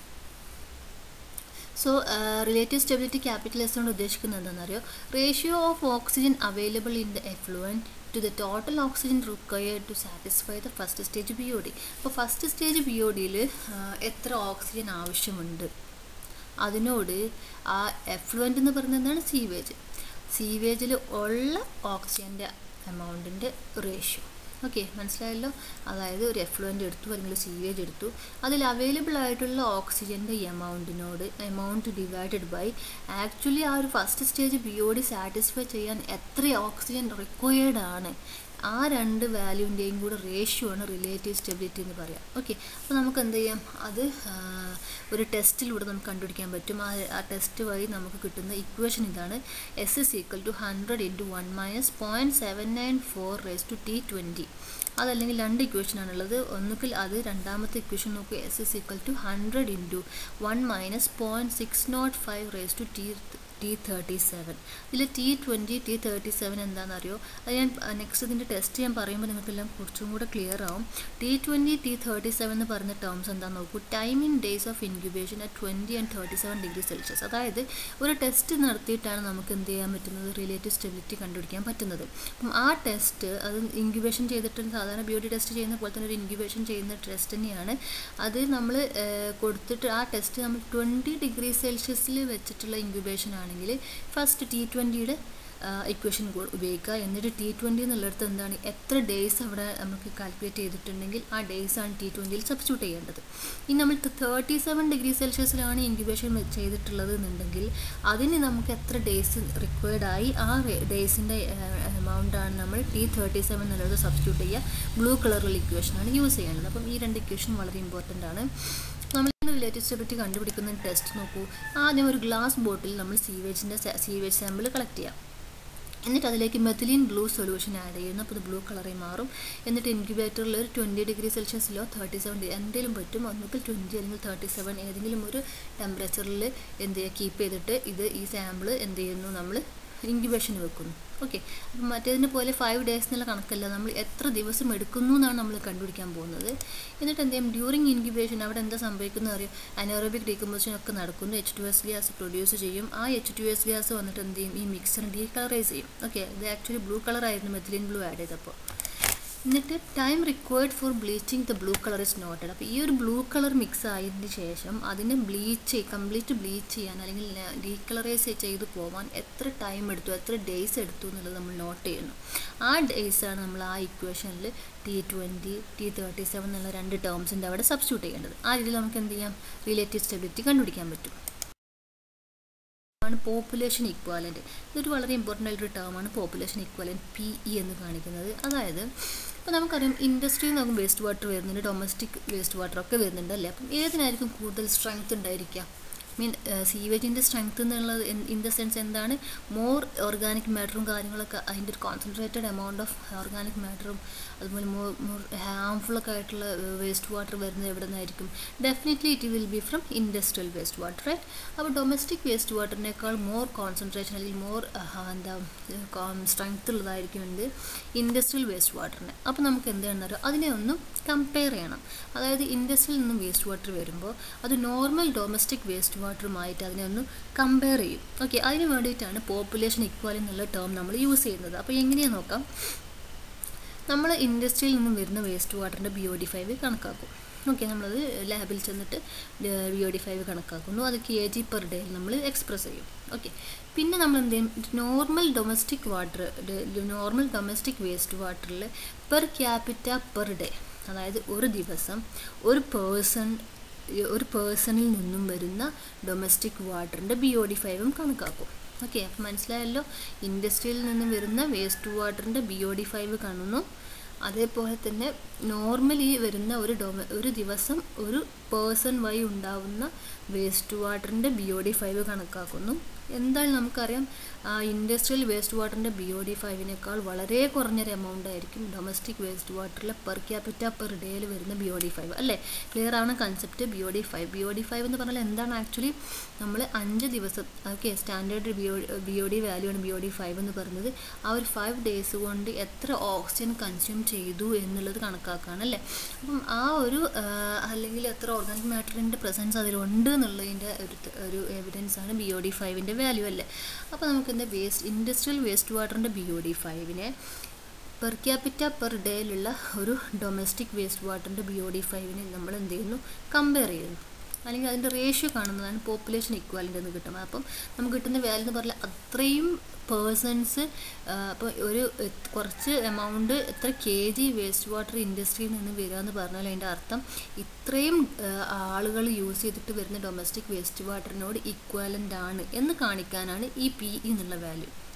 So relative stability capital S കൊണ്ട് ഉദ്ദേശിക്കുന്നത് എന്താണെന്നറിയോ, ratio of oxygen available in the effluent to the total oxygen required to satisfy the first stage B O D. അപ്പോൾ ഫസ്റ്റ് സ്റ്റേജ് ബി ഒ ഡിയിൽ എത്ര oxygen ആവശ്യമുണ്ട് അതിനോട് ആ എഫ്ലുവൻ്റ് എന്ന് പറയുന്നത് എന്താണ്, സീവേജ്. സീവേജിൽ ഉള്ള ഓക്സിജൻ്റെ എമൗണ്ടിൻ്റെ റേഷ്യോ. ഓക്കെ, മനസ്സിലായല്ലോ. അതായത് ഒരു എഫ്ലുവൻ്റ് എടുത്തു അല്ലെങ്കിൽ സീവേജ് എടുത്തു, അതിൽ അവൈലബിൾ ആയിട്ടുള്ള ഓക്സിജൻ്റെ എമൗണ്ടിനോട് എമൗണ്ട് ഡിവൈഡഡ് ബൈ ആക്ച്വലി ആ ഒരു first stage B O D satisfy ചെയ്യാൻ എത്ര ഓക്സിജൻ റിക്വയർഡ് ആണ് ആ രണ്ട് വാല്യൂവിൻ്റെയും കൂടെ റേഷ്യോ ആണ് റിലേറ്റീവ് സ്റ്റെബിലിറ്റി എന്ന് പറയാം. ഓക്കെ, അപ്പോൾ നമുക്ക് എന്ത് ചെയ്യാം, അത് ഒരു ടെസ്റ്റിലൂടെ നമുക്ക് കണ്ടുപിടിക്കാൻ പറ്റും. ആ ആ ടെസ്റ്റ് വഴി നമുക്ക് കിട്ടുന്ന ഇക്വേഷൻ ഇതാണ്: S is equal to hundred into one minus point seven nine four raise to T twenty. അതല്ലെങ്കിൽ രണ്ട് ഇക്വേഷനാണുള്ളത്. ഒന്നുകിൽ അത് രണ്ടാമത്തെ ഇക്വേഷൻ നോക്കൂ, S is equal to hundred into one minus point six nought five raise to T T thirty seven. ഇതിൽ T twenty T thirty seven എന്താണെന്നറിയോ? അത് ഞാൻ നെക്സ്റ്റ് ഇതിൻ്റെ ടെസ്റ്റ് ഞാൻ പറയുമ്പോൾ നിങ്ങൾക്കെല്ലാം കുറച്ചും കൂടെ ക്ലിയർ ആവും. T twenty T thirty seven എന്ന് പറയുന്ന ടേംസ് എന്താണെന്ന് നോക്കൂ. Time in days of incubation at twenty and thirty seven degree Celsius. അതായത് ഒരു ടെസ്റ്റ് നടത്തിയിട്ടാണ് നമുക്ക് എന്ത് ചെയ്യാൻ പറ്റുന്നത്, റിലേറ്റീവ് സ്റ്റെബിലിറ്റി കണ്ടുപിടിക്കാൻ പറ്റുന്നത്. അപ്പം ആ ടെസ്റ്റ് അത് ഇൻക്യുബേഷൻ ചെയ്തിട്ട് സാധാരണ ബ്യൂട്ടി ടെസ്റ്റ് ചെയ്യുന്ന പോലെ തന്നെ ഒരു ഇൻക്യുബേഷൻ ചെയ്യുന്ന ടെസ്റ്റ് തന്നെയാണ്. അത് നമ്മൾ കൊടുത്തിട്ട് ആ ടെസ്റ്റ് നമ്മൾ ട്വൻറ്റി ഡിഗ്രി സെൽഷ്യസിൽ വെച്ചിട്ടുള്ള ഇൻക്യുബേഷൻ ആണ് ആണെങ്കിൽ ഫസ്റ്റ് ടി ട്വൻറ്റിയുടെ ഇക്വേഷൻ ഉപയോഗിക്കുക. എന്നിട്ട് ടി ട്വൻറ്റി എന്നുള്ളിടത്ത് എന്താണ്, എത്ര ഡേയ്സ് അവിടെ നമുക്ക് കാൽക്കുലേറ്റ് ചെയ്തിട്ടുണ്ടെങ്കിൽ ആ ഡേയ്സാണ് ടി ട്വൻറ്റിയിൽ സബ്സ്റ്റിറ്റ്യൂട്ട് ചെയ്യേണ്ടത്. ഇനി നമ്മൾ തേർട്ടി സെവൻ ഡിഗ്രി സെൽഷ്യസിലാണ് ഇൻക്യുബേഷൻ ചെയ്തിട്ടുള്ളത് എന്നുണ്ടെങ്കിൽ അതിന് നമുക്ക് എത്ര ഡേയ്സ് റിക്വയർഡായി ആ ഡേയ്സിൻ്റെ എമൗണ്ടാണ് നമ്മൾ ടി തേർട്ടി സെവൻ എന്നുള്ളത് സബ്സ്റ്റിറ്റ്യൂട്ട് ചെയ്യുക. ബ്ലൂ കളറുള്ള ഇക്വേഷനാണ് യൂസ് ചെയ്യേണ്ടത്. അപ്പം ഈ രണ്ട് ഇക്വേഷൻ വളരെ ഇമ്പോർട്ടൻ്റ് ആണ്. നമ്മൾ റിലേറ്റീവ് സ്റ്റെബിലിറ്റി കണ്ടുപിടിക്കുന്ന ടെസ്റ്റ് നോക്കൂ. ആദ്യം ഒരു ഗ്ലാസ് ബോട്ടിൽ നമ്മൾ സീവേജിൻ്റെ സീവേജ് സാമ്പിൾ കളക്ട് ചെയ്യാം. എന്നിട്ട് അതിലേക്ക് മെത്തിലീൻ ബ്ലൂ സൊല്യൂഷൻ ആഡ് ചെയ്യുന്നു. അപ്പോൾ ഇത് ബ്ലൂ കളറായി മാറും. എന്നിട്ട് ഇൻക്യുബേറ്ററിൽ ഒരു ട്വൻറ്റി ഡിഗ്രി സെൽഷ്യസിലോ തേർട്ടി സെവൻ എന്തെങ്കിലും പറ്റും, ഒന്നുകിൽ ട്വൻറ്റി അല്ലെങ്കിൽ തേർട്ടി സെവൻ ഏതെങ്കിലും ഒരു ടെമ്പറേച്ചറിൽ എന്ത് ചെയ്യുക, കീപ്പ് ചെയ്തിട്ട് ഇത് ഈ സാമ്പിൾ എന്ത് ചെയ്യുന്നു, നമ്മൾ ഇൻക്യുബേഷന് വെക്കുന്നു. ഓക്കെ, അപ്പം മറ്റേതിനെ പോലെ ഫൈവ് ഡേയ്സ് എന്നുള്ള കണക്കല്ല, നമ്മൾ എത്ര ദിവസം എടുക്കുന്നു എന്നാണ് നമ്മൾ കണ്ടുപിടിക്കാൻ പോകുന്നത്. എന്നിട്ട് എന്ത് ചെയ്യും, ഡ്യൂറിങ് ഇൻക്യുബേഷൻ അവിടെ എന്താ സംഭവിക്കുന്നത് അറിയാം, അനോറോബിക് ഡീകമ്പോസിഷൻ ഒക്കെ നടക്കുന്നു. H two S gas produce ചെയ്യും. ആ എച്ച് ടു എസ് ഗ്യാസ് വന്നിട്ട് എന്ത് ചെയ്യും, ഈ മിക്സറിന് ഡീകളറൈസ് ചെയ്യും. ഓക്കെ, ഇത് ആക്ച്വലി ബ്ലൂ കളറായിരുന്നു മെത്തിലിൻ ബ്ലൂ ആഡ് ചെയ്തപ്പോൾ. എന്നിട്ട് time required for bleaching the blue colour is noted. അപ്പോൾ ഈ ഒരു ബ്ലൂ കളർ മിക്സ് ആയതിന് ശേഷം അതിനെ ബ്ലീച്ച് കംപ്ലീറ്റ് ബ്ലീച്ച് ചെയ്യാൻ അല്ലെങ്കിൽ ഡീകളറൈസ് ചെയ്ത് പോകാൻ എത്ര ടൈം എടുത്തു, എത്ര ഡേയ്സ് എടുത്തു എന്നുള്ളത് നമ്മൾ നോട്ട് ചെയ്യുന്നു. ആ ഡേയ്സാണ് നമ്മൾ ആ ഇക്വേഷനിൽ T twenty T thirty seven എന്നുള്ള രണ്ട് ടേംസിൻ്റെ അവിടെ സബ്സ്റ്റിറ്റ്യൂട്ട് ചെയ്യേണ്ടത്. ആ രീതിയിൽ നമുക്ക് എന്ത് ചെയ്യാം, റിലേറ്റീവ് സ്റ്റെബിലിറ്റി കണ്ടുപിടിക്കാൻ പറ്റും. Population equivalent. ഇതൊരു വളരെ ഇമ്പോർട്ടൻ്റ് ആയിട്ടൊരു ടേമാണ് പോപ്പുലേഷൻ ഇക്വാലൻറ്റ്, പി ഇ എന്ന് കാണിക്കുന്നത്. അതായത് ഇപ്പോൾ നമുക്കറിയാം ഇൻഡസ്ട്രിയിൽ നമുക്ക് വേസ്റ്റ് വാട്ടർ വരുന്നുണ്ട്, ഡൊമസ്റ്റിക് വേസ്റ്റ് വാട്ടർ ഒക്കെ വരുന്നുണ്ട് അല്ലേ. അപ്പം ഏതിനായിരിക്കും കൂടുതൽ സ്ട്രെങ്ത് ഉണ്ടായിരിക്കുക? മീൻ സീവേജിൻ്റെ സ്ട്രെങ്ത് എന്നുള്ളത് ഇൻ ദ സെൻസ് എന്താണ്, മോർ ഓർഗാനിക് മാറ്ററും കാര്യങ്ങളൊക്കെ അതിൻ്റെ ഒരു കോൺസെൻട്രേറ്റഡ് എമൗണ്ട് ഓഫ് ഓർഗാനിക് മാറ്ററും അതുപോലെ മോർ മോർ ഹാംഫുള്ളൊക്കെ ആയിട്ടുള്ള വേസ്റ്റ് വാട്ടർ വരുന്നത് എവിടെ നിന്നായിരിക്കും? Definitely it will be from industrial waste water, right. അപ്പോൾ ഡൊമസ്റ്റിക് വേസ്റ്റ് വാട്ടറിനേക്കാൾ മോർ കോൺസെൻട്രേഷൻ അല്ലെങ്കിൽ മോർ എന്താ സ്ട്രെങ്ത് ഉള്ളതായിരിക്കും എന്ത്, ഇൻഡസ്ട്രിയൽ വേസ്റ്റ് വാട്ടറിന്. അപ്പോൾ നമുക്ക് എന്താണെന്ന് അറിയാം, അതിനെ ഒന്ന് കമ്പയർ ചെയ്യണം. അതായത് ഇൻഡസ്ട്രിയിൽ നിന്നും വേസ്റ്റ് വാട്ടർ വരുമ്പോൾ അത് നോർമൽ ഡൊമസ്റ്റിക് വേസ്റ്റ് വാട്ടറുമായിട്ട് അതിനെ ഒന്ന് കമ്പയർ ചെയ്യും. ഓക്കെ, അതിന് വേണ്ടിയിട്ടാണ് പോപ്പുലേഷൻ ഇക്വൽ എന്നുള്ള ടേം നമ്മൾ യൂസ് ചെയ്യുന്നത്. അപ്പോൾ എങ്ങനെയാണ് നോക്കാം, നമ്മൾ ഇൻഡസ്ട്രിയിൽ നിന്നും വരുന്ന വേസ്റ്റ് വാട്ടറിൻ്റെ ബി ഒ ഡി ഫൈവ് കണക്കാക്കും. ഓക്കെ, നമ്മളത് ലാബിൽ ചെന്നിട്ട് ബി ഒ ഡി ഫൈവ് കണക്കാക്കുന്നു. അത് കെ ജി പെർ ഡേ നമ്മൾ എക്സ്പ്രസ് ചെയ്യും. ഓക്കെ, പിന്നെ നമ്മൾ എന്ത് ചെയ്യും, normal domestic water normal domestic waste വാട്ടറിൽ പെർ ക്യാപിറ്റ പെർ ഡേ, അതായത് ഒരു ദിവസം ഒരു പേഴ്സൺ ഒരു പേഴ്സണിൽ നിന്നും വരുന്ന ഡൊമസ്റ്റിക് വാട്ടറിൻ്റെ ബി ഒ ഡി ഫൈവും കണക്കാക്കും. ഓക്കെ, അപ്പം മനസ്സിലായല്ലോ, ഇൻഡസ്ട്രിയിൽ നിന്നും വരുന്ന വേസ്റ്റ് വാട്ടറിൻ്റെ ബി ഒ ഡി ഫൈവ് കാണുന്നു. അതേപോലെ തന്നെ നോർമലി വരുന്ന ഒരു ഡൊമ ഒരു ദിവസം ഒരു പേഴ്സൺ വഴി ഉണ്ടാവുന്ന വേസ്റ്റ് വാട്ടറിൻ്റെ ബി ഒ ഡി ഫൈവ് കണക്കാക്കുന്നു. എന്തായാലും നമുക്കറിയാം ഇൻഡസ്ട്രിയൽ വേസ്റ്റ് വാട്ടറിൻ്റെ ബി ഒ ഡി ഫൈവിനേക്കാൾ വളരെ കുറഞ്ഞൊരു എമൗണ്ട് ആയിരിക്കും ഡൊമസ്റ്റിക് വേസ്റ്റ് വാട്ടറിലെ പെർ ക്യാപിറ്റ പെർ ഡേയിൽ വരുന്ന ബി ഒ ഡി ഫൈവ് അല്ലേ. ക്ലിയർ ആണ് concept B O D five. B O D five എന്ന് പറഞ്ഞാൽ എന്താണ് ആക്ച്വലി, നമ്മൾ അഞ്ച് ദിവസം okay standard B O B O D value ആണ് ബി ഒ ഡി ഫൈവ് എന്ന് പറയുന്നത്. ആ ഒരു ഫൈവ് ഡേയ്സ് കൊണ്ട് എത്ര ഓക്സിജൻ കൺസ്യൂം ചെയ്തു എന്നുള്ളത് കണക്കാക്കുകയാണ് അല്ലേ. അപ്പം ആ ഒരു അല്ലെങ്കിൽ എത്ര ഓർഗാനിക് മാറ്ററിൻ്റെ പ്രസൻസ് അതിലുണ്ട് എന്നുള്ളതിൻ്റെ ഒരു ഒരു എവിഡൻസ് ആണ് ബി ഒ ഡി ഫൈവിൻ്റെ വാല്യൂ അല്ലേ. അപ്പോൾ നമുക്ക് എന്താ വേസ്റ്റ് ഇൻഡസ്ട്രിയൽ വേസ്റ്റ് വാട്ടറിൻ്റെ ബി ഒ ഡി ഫൈവിനെ പെർ ക്യാപിറ്റ പെർ ഡേയിലുള്ള ഒരു ഡൊമസ്റ്റിക് വേസ്റ്റ് വാട്ടറിൻ്റെ ബി ഒ ഡി ഫൈവിനെ നമ്മൾ എന്ത് ചെയ്യുന്നു, കമ്പയർ ചെയ്യുന്നു. അല്ലെങ്കിൽ അതിൻ്റെ റേഷ്യോ കാണുന്നതാണ് പോപ്പുലേഷൻ ഇക്വാലൻ്റ് എന്ന് കിട്ടും. അപ്പം നമുക്ക് കിട്ടുന്ന വാല്യൂ എന്ന് പറഞ്ഞാൽ അത്രയും പേഴ്സൺസ് അപ്പോൾ ഒരു കുറച്ച് എമൗണ്ട് എത്ര കെ ജി വേസ്റ്റ് വാട്ടർ ഇൻഡസ്ട്രിയിൽ നിന്ന് വരിക എന്ന് പറഞ്ഞാൽ അതിൻ്റെ അർത്ഥം ഇത്രയും ആളുകൾ യൂസ് ചെയ്തിട്ട് വരുന്ന ഡൊമസ്റ്റിക് വേസ്റ്റ് വാട്ടറിനോട് ഇക്വാലൻ്റ് ആണ് എന്ന് കാണിക്കാനാണ് ഈ പി എന്നുള്ള value.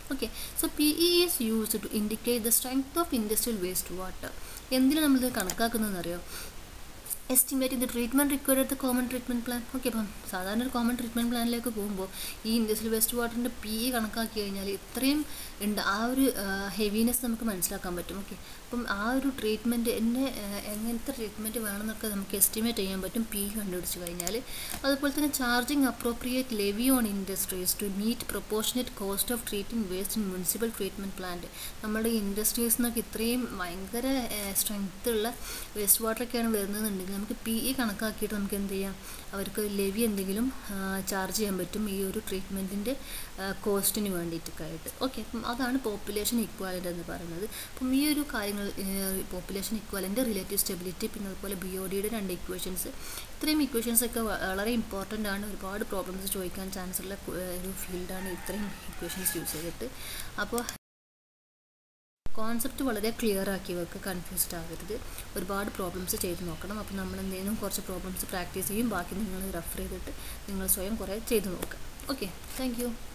Okay. So P E is used to indicate the strength of industrial waste water. എന്തിനാണ് നമ്മളിത് കണക്കാക്കുന്നതെന്ന് അറിയോ? Estimate the treatment required at the common treatment plant. Okay, അപ്പം സാധാരണ ഒരു കോമൺ ട്രീറ്റ്മെൻറ്റ് പ്ലാനിലേക്ക് പോകുമ്പോൾ ഈ ഇൻഡസ്ട്രിയൽ വേസ്റ്റ് വാട്ടറിൻ്റെ പി ഇ കണക്കാക്കി കഴിഞ്ഞാൽ ഇത്രയും ഉണ്ട്, ആ ഒരു ഹെവിനെസ് നമുക്ക് മനസ്സിലാക്കാൻ പറ്റും. ഓക്കെ, അപ്പം ആ ഒരു ട്രീറ്റ്മെൻറ്റ് എന്നെ എങ്ങനത്തെ ട്രീറ്റ്മെൻറ്റ് വേണമെന്നൊക്കെ നമുക്ക് എസ്റ്റിമേറ്റ് ചെയ്യാൻ പറ്റും പി ഇ കണ്ടുപിടിച്ച് കഴിഞ്ഞാൽ. അതുപോലെ തന്നെ charging appropriate levy on industries to meet proportionate cost of treating waste in municipal treatment plant. നമ്മുടെ ഇൻഡസ്ട്രീസ് നിന്നൊക്കെ ഇത്രയും ഭയങ്കര സ്ട്രെങ്ത് ഉള്ള വേസ്റ്റ് വാട്ടറൊക്കെയാണ് വരുന്നതെന്നുണ്ടെങ്കിൽ നമുക്ക് പി ഇ കണക്കാക്കിയിട്ട് നമുക്ക് എന്ത് ചെയ്യാം, അവർക്ക് ലെവി എന്തെങ്കിലും ചാർജ് ചെയ്യാൻ പറ്റും ഈ ഒരു ട്രീറ്റ്മെൻറ്റിൻ്റെ കോസ്റ്റിന് വേണ്ടിയിട്ടൊക്കെ ആയിട്ട്. ഓക്കെ, അപ്പം അതാണ് പോപ്പുലേഷൻ ഇക്വാലൻ്റ് എന്ന് പറയുന്നത്. അപ്പം ഈ ഒരു കാര്യങ്ങൾ പോപ്പുലേഷൻ ഇക്വാലൻ്റ്, റിലേറ്റീവ് സ്റ്റെബിലിറ്റി, പിന്നെ അതുപോലെ ബി ഒ ഡിയുടെ രണ്ട് ഇക്വേഷൻസ്, ഇത്രയും ഇക്വേഷൻസ് ഒക്കെ വളരെ ഇമ്പോർട്ടൻ്റ് ആണ്. ഒരുപാട് പ്രോബ്ലംസ് ചോദിക്കാൻ ചാൻസ് ഉള്ള ഒരു ഫീൽഡാണ് ഇത്രയും ഇക്വേഷൻസ് യൂസ് ചെയ്തിട്ട്. അപ്പോൾ കോൺസെപ്റ്റ് വളരെ ക്ലിയർ ആക്കി വെക്കുക, കൺഫ്യൂസ്ഡ് ആകരുത്. ഒരുപാട് പ്രോബ്ലംസ് ചെയ്ത് നോക്കണം. അപ്പോൾ നമ്മൾ എന്തെങ്കിലും കുറച്ച് പ്രോബ്ലംസ് പ്രാക്ടീസ് ചെയ്യും, ബാക്കി നിങ്ങൾ റെഫർ ചെയ്തിട്ട് നിങ്ങൾ സ്വയം കുറേ ചെയ്ത് നോക്കുക. Okay, thank U.